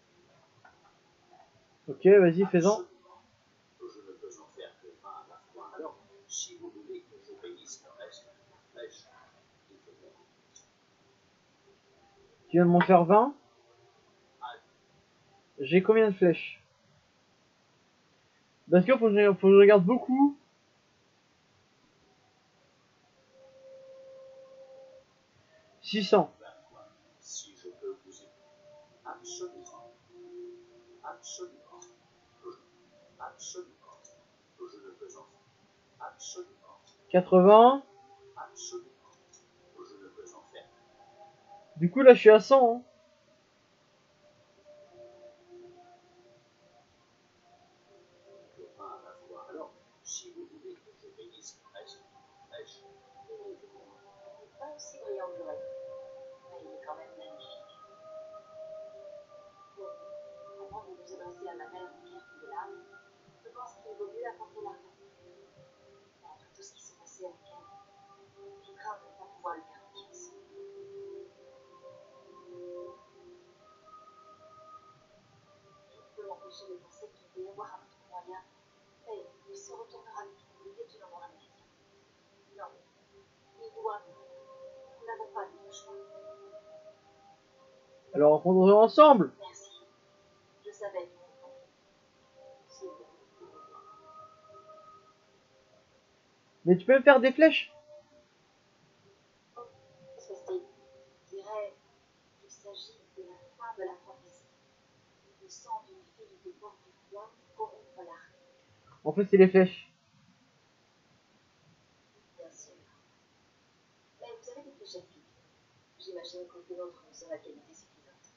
Ok, vas-y, fais-en. Absolument. Je ne peux en faire que 20 à la fois. Alors, si vous voulez que je bénisse le reste de vos flèches, dites-moi. Tu viens de m'en faire 20. Allez, J'ai combien de flèches? Parce que faut que je regarde beaucoup. 600. ben quoi, si je peux vous aider. Absolument. Absolument. Absolument. Je ne peux en faire. Absolument. 80. Absolument. Je ne peux en faire. Du coup, là, je suis à 100. Hein. Que 20 à la fois. Alors, si vous voulez que je bénisse le reste de vos flèches, dites-moi. Il n'est pas aussi brillant que j'aurais cru, mais il est quand même magnifique. Bon, avant de vous adresser à ma mère en Virtue de l'âme, je pense qu'il vaut mieux apporter l'arc à vous. Mais après tout ce qui s'est passé avec elle, je crains de ne pas pouvoir lui faire confiance. Je ne peux m'empêcher de penser qu'il peut y avoir un autre moyen, mais il se retournera contre vous dès qu'il en aura l'occasion. Non, il doit. Nous n'avons pas d'autre choix. Alors, on prendrait ensemble. Merci. Je savais que vous comprendriez. C'est bon, au revoir. Mais tu peux me faire des flèches? Ceci, je dirais qu'il s'agit de la fin de la prophétie. Le sang d'une fille de bord du roi corrompre l'arc, En fait, c'est les flèches. bien sûr. Mais vous avez des flèches elfiques. J'imagine qu'aucune autre ne sera qualité suffisante.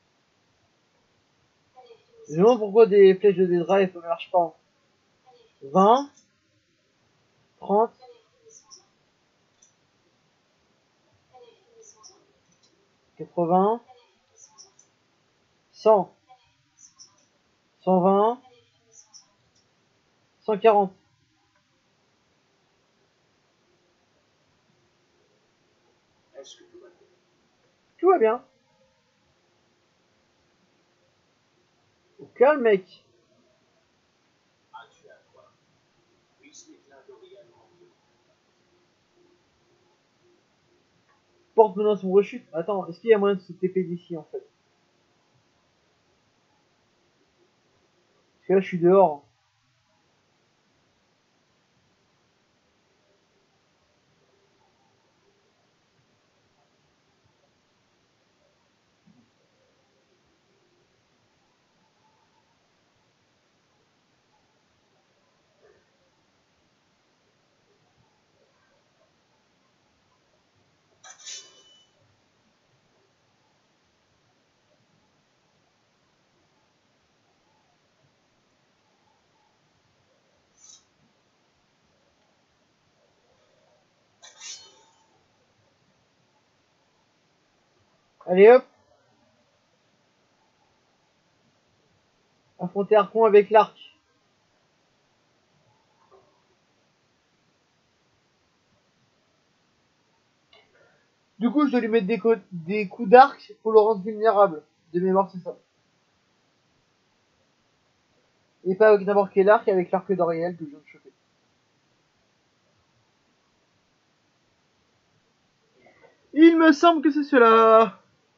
Allez, Je me finissons. demande pourquoi des flèches de Drive ne marchent pas. Allez, finissons. 20, 30, Allez, finissons-en. Allez, finissons-en. 80, Allez, 100, 120, 140. Est-ce que tout va bien? Tout va bien. Au calme, mec. As-tu à toi? Puisse l'éclat d'Orion remplir. Porte menace ou rechute. Attends, est-ce qu'il y a moyen de se TP d'ici en fait? Parce que là je suis dehors. Allez hop. Affronter Archon avec l'arc. Du coup je dois lui mettre des coups d'arc pour le rendre vulnérable. De mémoire c'est ça. Et pas avec n'importe quel arc, avec l'arc d'Oriel que je viens de choper. Il me semble que c'est cela.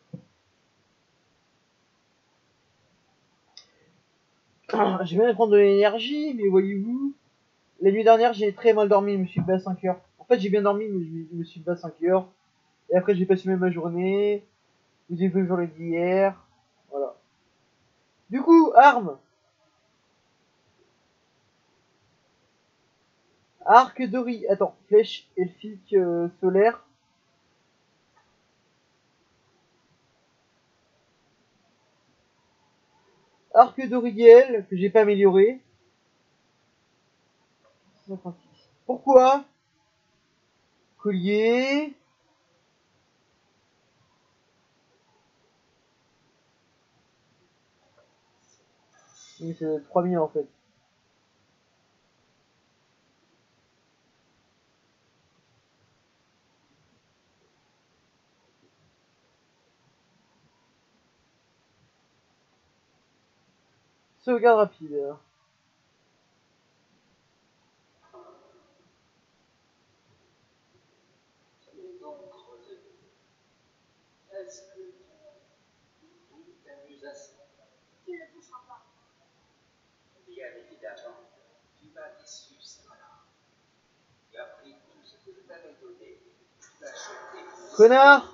Je viens de prendre de l'énergie, mais voyez-vous, la nuit dernière j'ai très mal dormi, je me suis levé à 5 heures. En fait j'ai bien dormi, mais je me suis levé à 5 heures. Et après j'ai passé ma journée, vous avez vu le journée d'hier, voilà. Du coup, arme, arc d'Ori, attends, flèche elfique solaire. Arc d'Oriel, que j'ai pas amélioré. 156. Pourquoi? Collier. Oui, c'est 3000 en fait. Sauvegarde rapide. Et donc, creusé. Est-ce que tout t'amuse assez? Tu ne le toucheras pas. Bien évidemment, tu m'as déçu, c'est voilà. Tu as pris tout ce que je t'avais donné. Tu l'as jeté. Connard!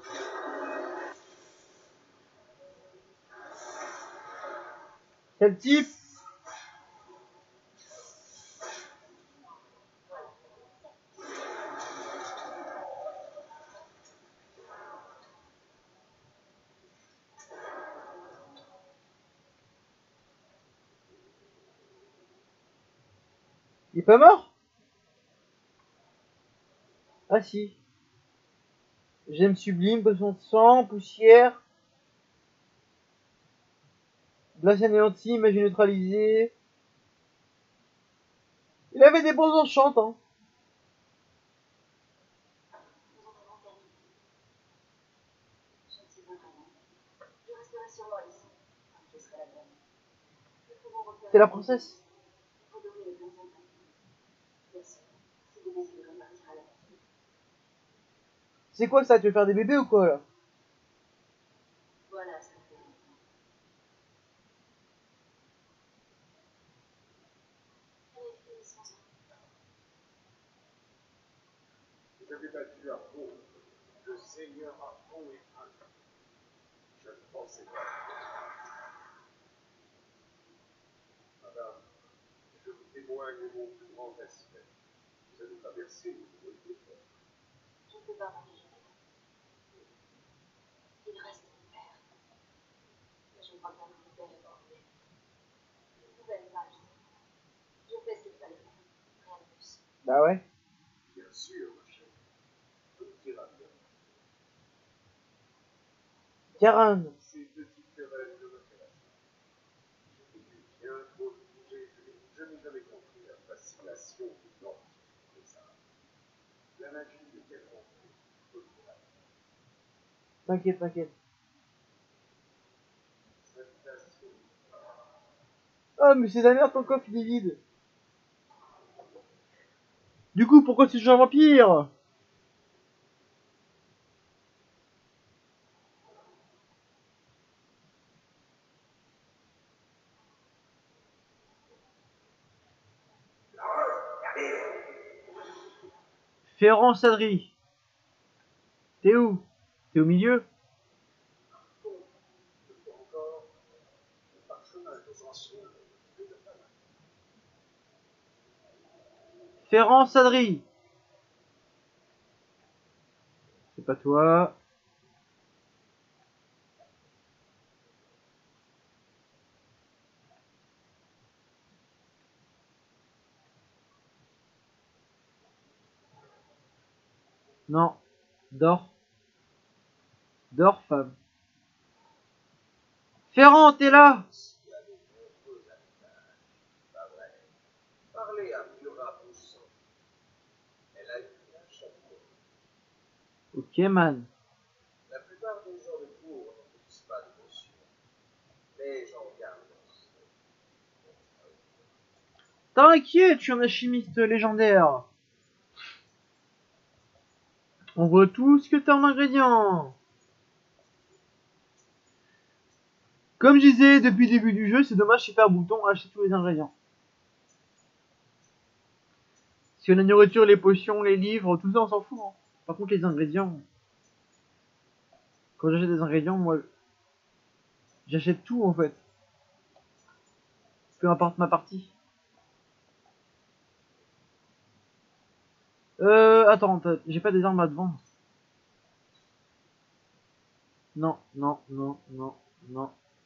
Quel type? Il est pas mort? Ah si. Gemme sublime, potion de sang, poussière. Glace anéantie, magie neutralisée. Il avait des bons enchantes, hein. Nous en avons terminé. Je ne sais pas vraiment. Je resterai sûrement ici, quand je serai la bonne. Nous pouvons repérer. C'est la princesse. Redorer les bons endroits. Bien sûr, si vous désirez repartir à la bataille. C'est quoi ça? Tu veux faire des bébés ou quoi là? Voilà ce que fait longtemps. Elle est finie sans eux. Vous avez battu Arthur. Le Seigneur Arthur est vaincu. Je ne pensais pas. Madame, je vous témoigne mon plus grand respect. Vous avez traversé une nouvelle époque. Je ne peux pas m'imaginer. Il reste mon père. Mais je crois bien que mon père est mort. Une nouvelle page. Je fais ce qu'il fallait faire. Rien de plus. Bah ouais. Bien sûr, ma chère. Tout ira bien. Karan. Ces petites querelles ne m'intéressent T'inquiète, t'inquiète. Oh, mais c'est la merde, ton coffre il est vide. Du coup, pourquoi tu joues un vampire? Ferrand Sadri. T'es où? T'es au milieu? Ferrand Sadri. C'est pas toi. Non. Dors. Dors, femme. Ferrand, t'es là? Parlez à Mura Pousson. Elle a eu un chapeau. Ok, man. La plupart des gens de cour n'utilisent pas de potions. Mais j'en garde aussi. T'inquiète, je suis un alchimiste légendaire. On voit tout ce que t'as en ingrédients. Comme je disais depuis le début du jeu, c'est dommage, c'est pas un bouton acheter tous les ingrédients. Si on a la nourriture, les potions, les livres, tout ça on s'en fout. Hein. Par contre les ingrédients, quand j'achète des ingrédients, moi j'achète tout en fait. Peu importe ma partie. Attends, j'ai pas des armes à te vendre. Non, non, non, non, non.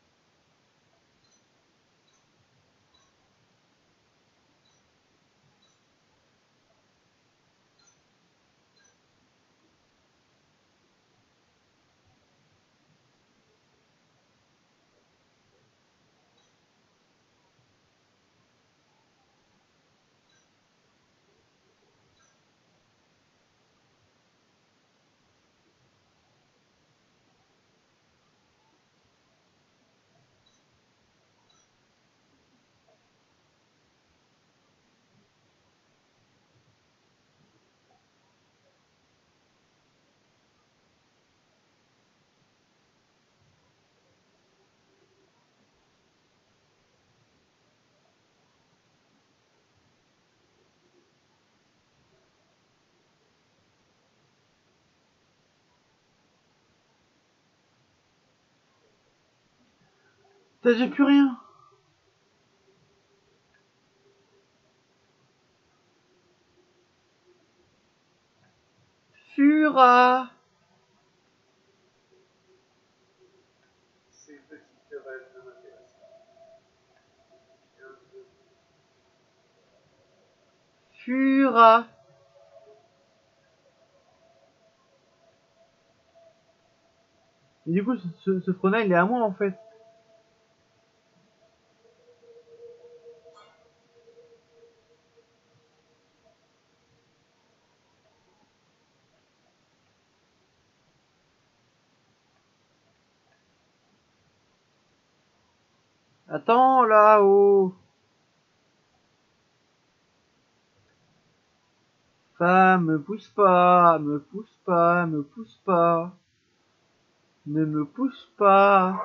J'ai plus rien. Fura. Ces petites querelles ne m'intéressent pas. Fura. Et du coup, ce Frona, il est à moi en fait. Attends là-haut. Femme, me pousse pas, me pousse pas, me pousse pas. Ne me pousse pas.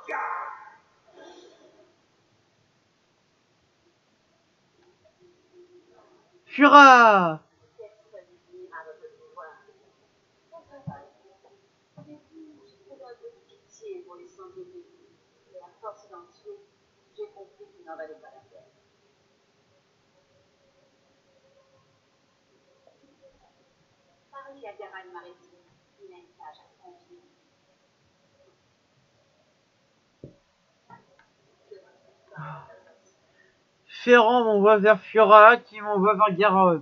Fura. Qu'est-ce que lui à votre pouvoir? Son travail. Au début, j'ai trouvé un peu de pitié pour les sans-abri. Mais à force d'en tuer, j'ai compris qu'il n'en valait pas la peine. Parlez à Garan Maritime. Il a une page à te confier. Ferrand m'envoie vers Fura, qui m'envoie vers Garrod.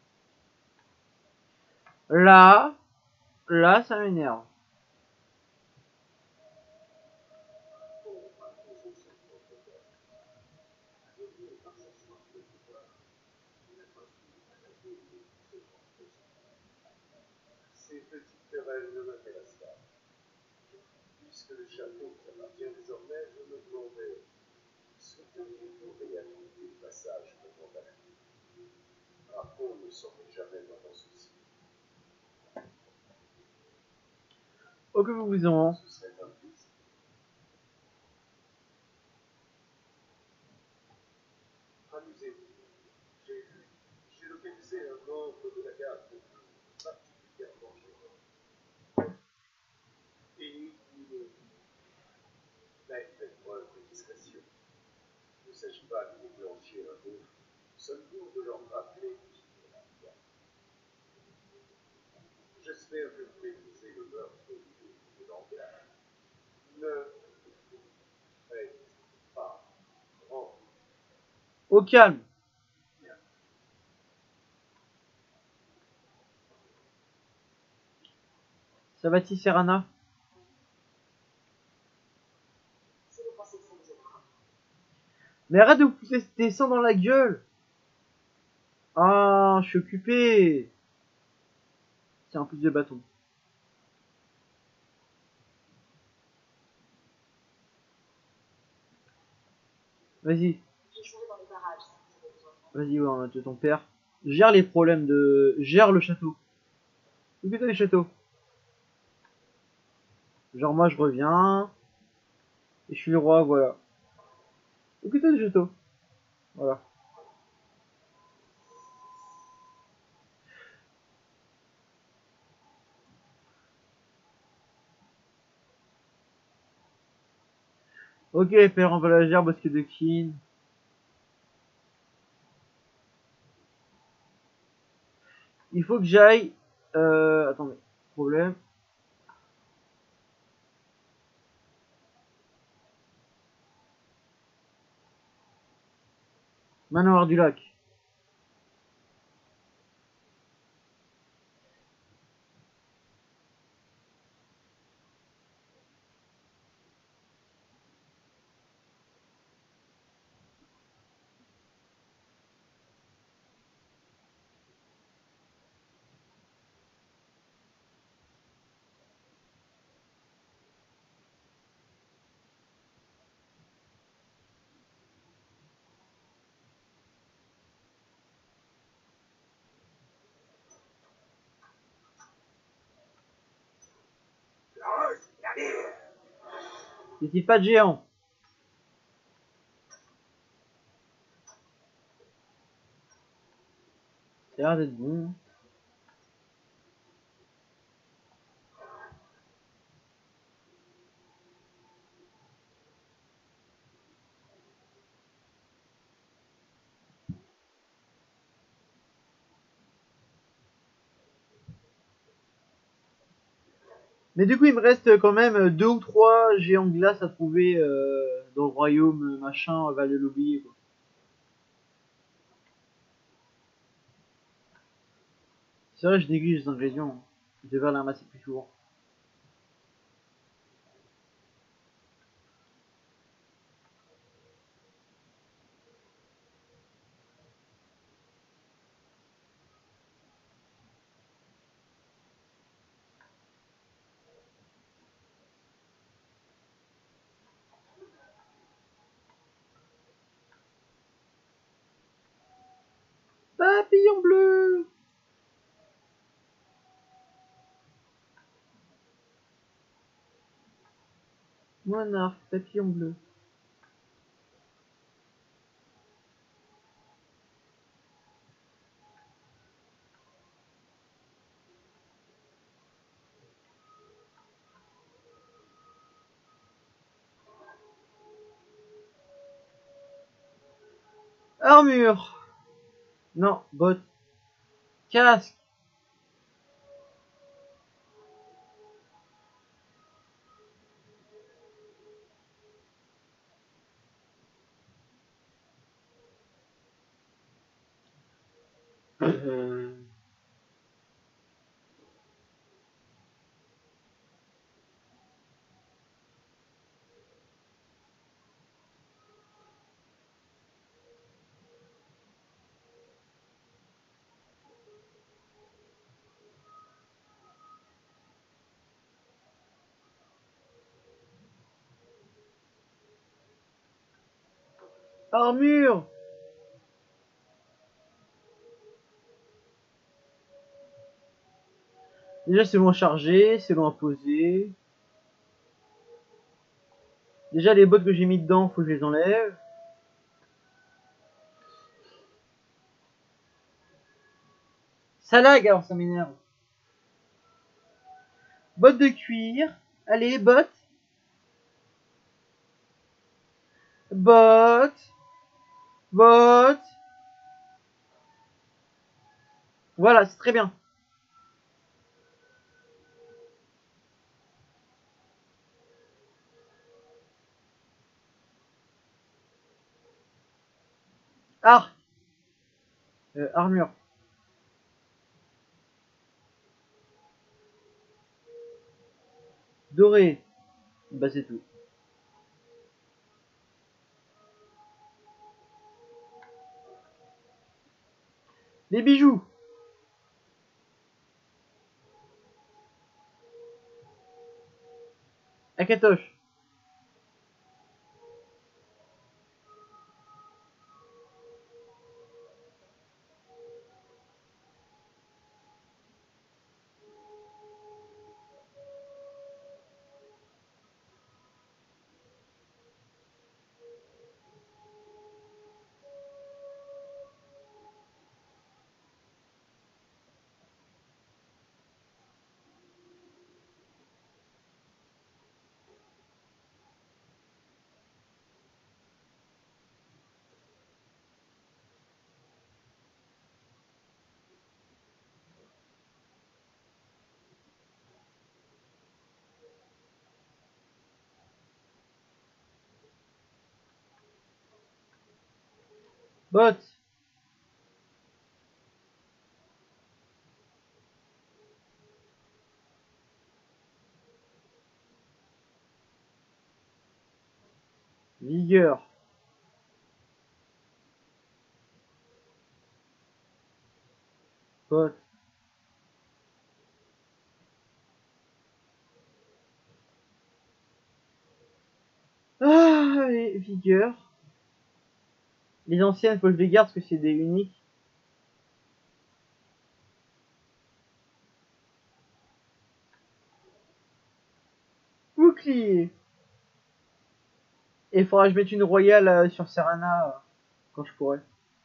Là, ça m'énerve. Ces petites querelles ne m'intéressent pas. Puisque le château vous appartient désormais, je me demandais, souhaiteriez-vous réhabiliter le passage menant à la ville? Arcon ne serait jamais vraiment ceci. Oh que vous en. Ce serait un plaisir. Amusez-vous. J'ai localisé un membre de la garde particulièrement gênant. Et faites preuve de discrétion. Il ne s'agit pas de déclencher un mot, seulement de leur rappeler qui est la loi. J'espère que vous maîtrisez le meurtre de langage. Ne faites pas grand. Au calme. Ça va-t-il, Serana? Si vous pensez que ça vous aidera. Mais arrête de vous pousser tes sangs dans la gueule. Ah, je suis occupé. Tiens, en plus de bâton. Vas-y, Je serai dans les parages si vous avez besoin de moi. vas-y, ouais, on a tué ton père. Gère les problèmes de... Gère le château. Occupe-toi du château. Genre moi je reviens. Et je suis le roi, voilà. Occupe-toi du château. Voilà. Ok, père en valagère, bosquet de Kin. Il faut que j'aille... Attendez. Problème. Manoir du lac. Y a-t-il pas de géant? Ça a l'air d'être bon. Mais du coup, il me reste quand même 2 ou 3 géants de glace à trouver dans le royaume machin, Val de l'Oublié, quoi. C'est vrai, je néglige les ingrédients. Je devrais les ramasser plus souvent. Papillon bleu! Monarque, papillon bleu. Armure! Non, botte. Casque! Armure. Déjà c'est long à charger, c'est long à poser. Déjà les bottes que j'ai mis dedans, faut que je les enlève. Ça lag alors ça m'énerve. Bottes de cuir. Allez, bottes. Bottes. Bottes. Voilà, c'est très bien. Ah, armure. Doré. Bah c'est tout. Les bijoux. Akatosh. Bottes. Vigueur. Bottes. Ah, et vigueur. Les anciennes, faut que je les garde parce que c'est des uniques. Bouclier. Et il faudra que je mette une royale sur Serana quand je pourrai.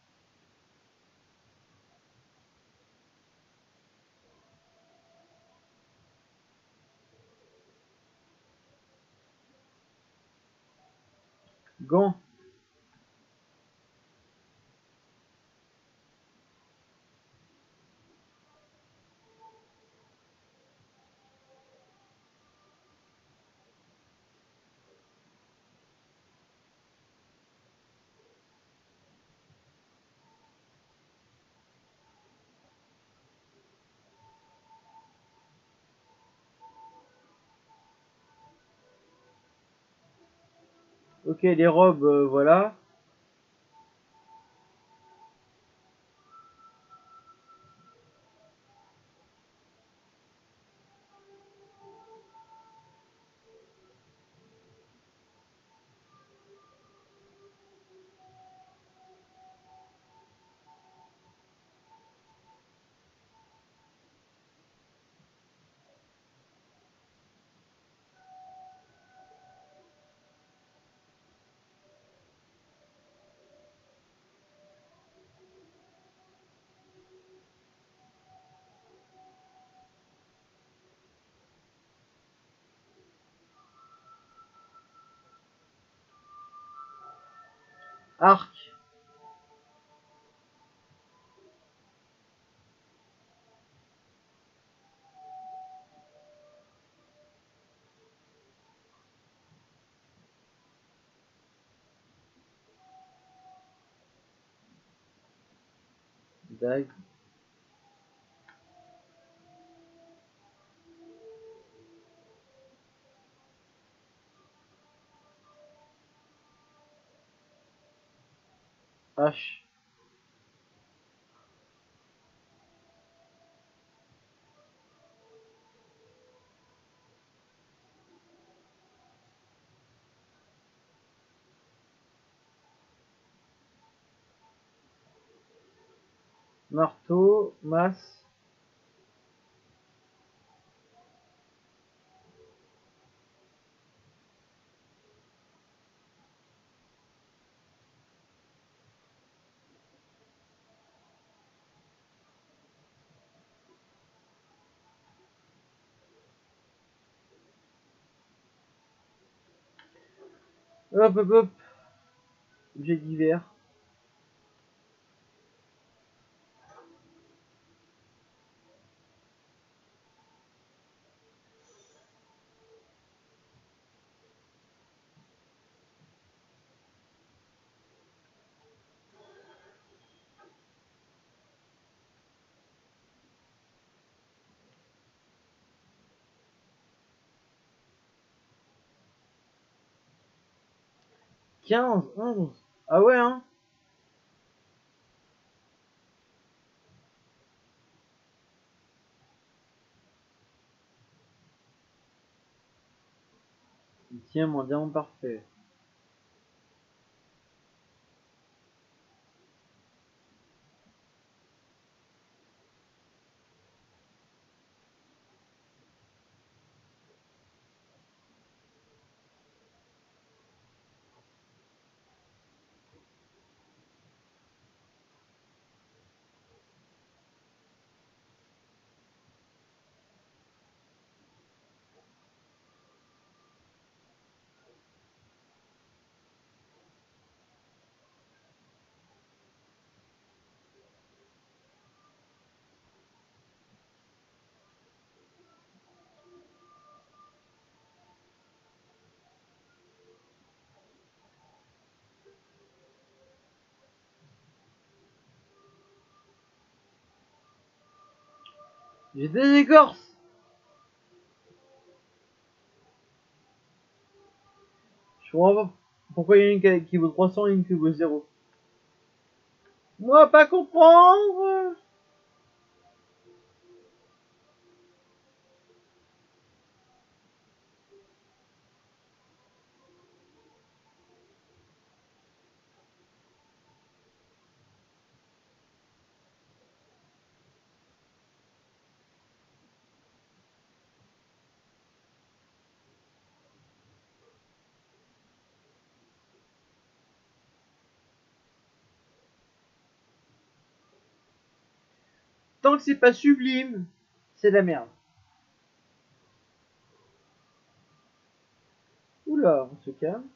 Gants. Ok, les robes, voilà. Arc. Dague. Hache. Marteau, masse. Hop hop hop. Objet divers. Quinze, 11. Ah ouais hein. Tiens mon diamant parfait. J'ai des écorces. Je comprends pas pourquoi il y en a une qui vaut 300 et une qui vaut 0. Moi pas comprendre. Tant que c'est pas sublime, c'est de la merde. Oula, on se calme.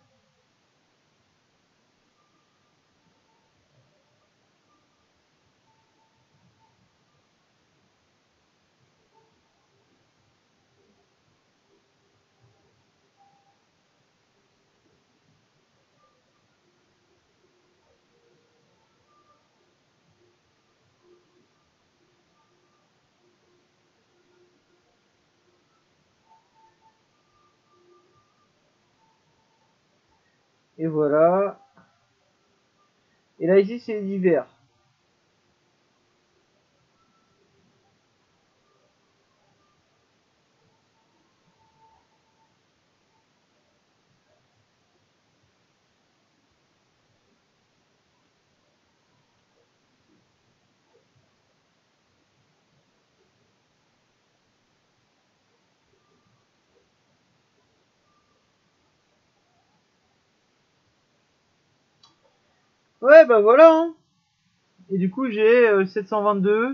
Et voilà. Et là ici c'est l'hiver. Ouais bah voilà hein. Et du coup j'ai 722.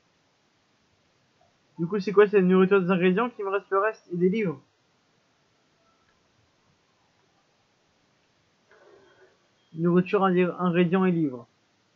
Du coup c'est quoi? C'est la nourriture des ingrédients qui me reste le reste et des livres. Nourriture, ingrédients et livres.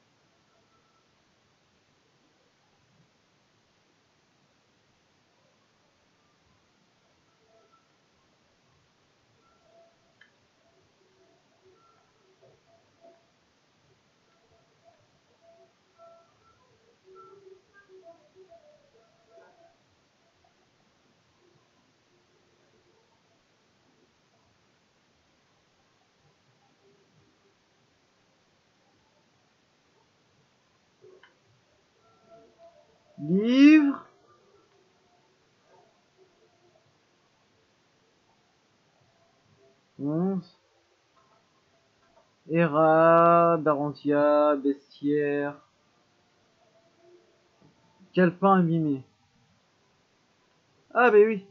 Livres. Onze. Hera, Darantia, Bestiaire. Calepin abîmé. Ah bah oui.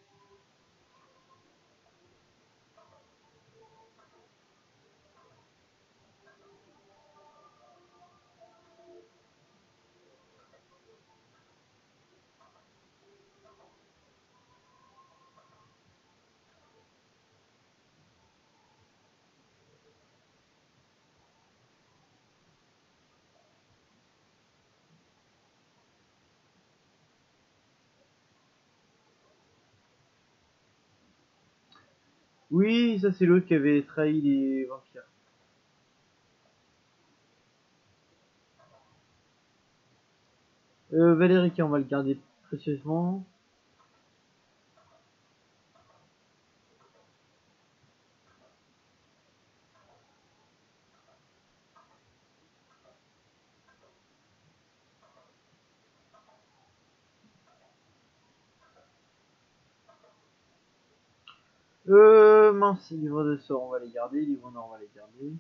Oui, ça c'est l'autre qui avait trahi les vampires. Valérica, on va le garder précieusement. Mince, livre de sort, on va les garder. Livre nord, on va les garder.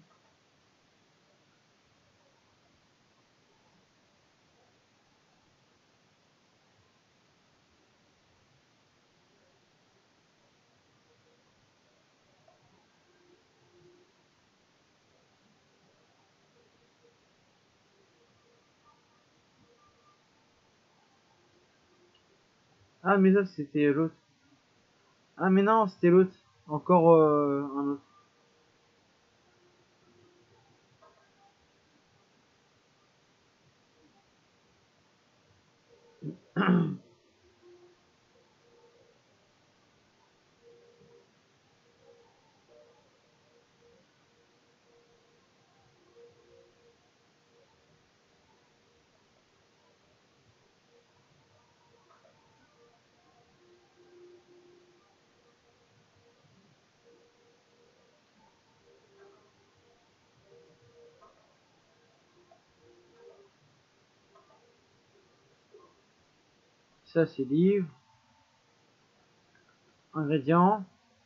Ah, mais ça c'était l'autre. Ah, mais non, c'était l'autre. Encore un autre. Ça c'est livre. Ingrédients.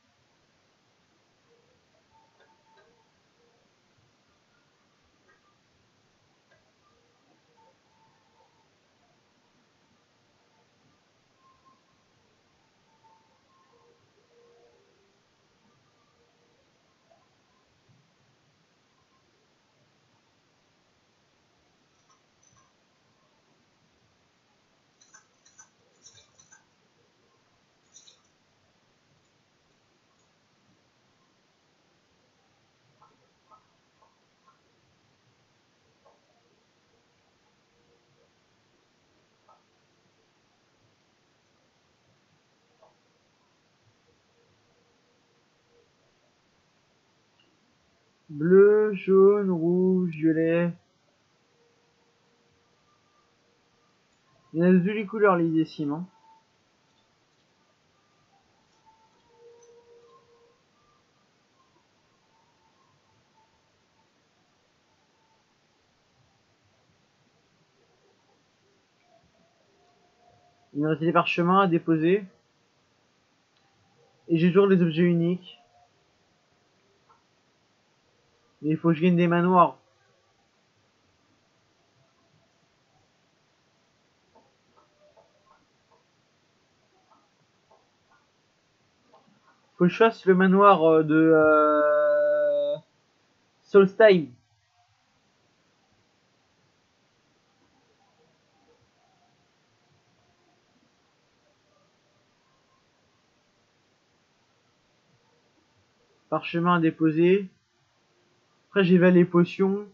Bleu, jaune, rouge, violet. Il y en a de toutes les couleurs les décimes. Hein. Il me reste des parchemins à déposer. Et j'ai toujours les objets uniques. Mais il faut que je gagne des manoirs. Faut que je fasse le manoir de Solstheim. Parchemin à déposer. Après j'ai les potions.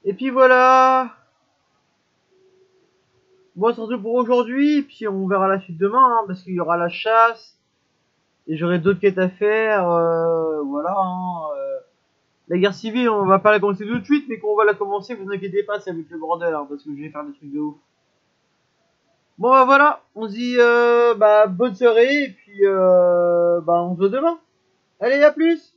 Et puis voilà. Bon, c'est tout pour aujourd'hui. Puis on verra la suite demain, hein, parce qu'il y aura la chasse. Et j'aurai d'autres quêtes à faire. Voilà. Hein, la guerre civile, on va pas la commencer tout de suite, mais quand on va la commencer, vous inquiétez pas, c'est avec le bordel, hein, parce que je vais faire des trucs de ouf. Bon bah voilà, on se dit bah bonne soirée, et puis bah on se voit demain. Allez, à plus!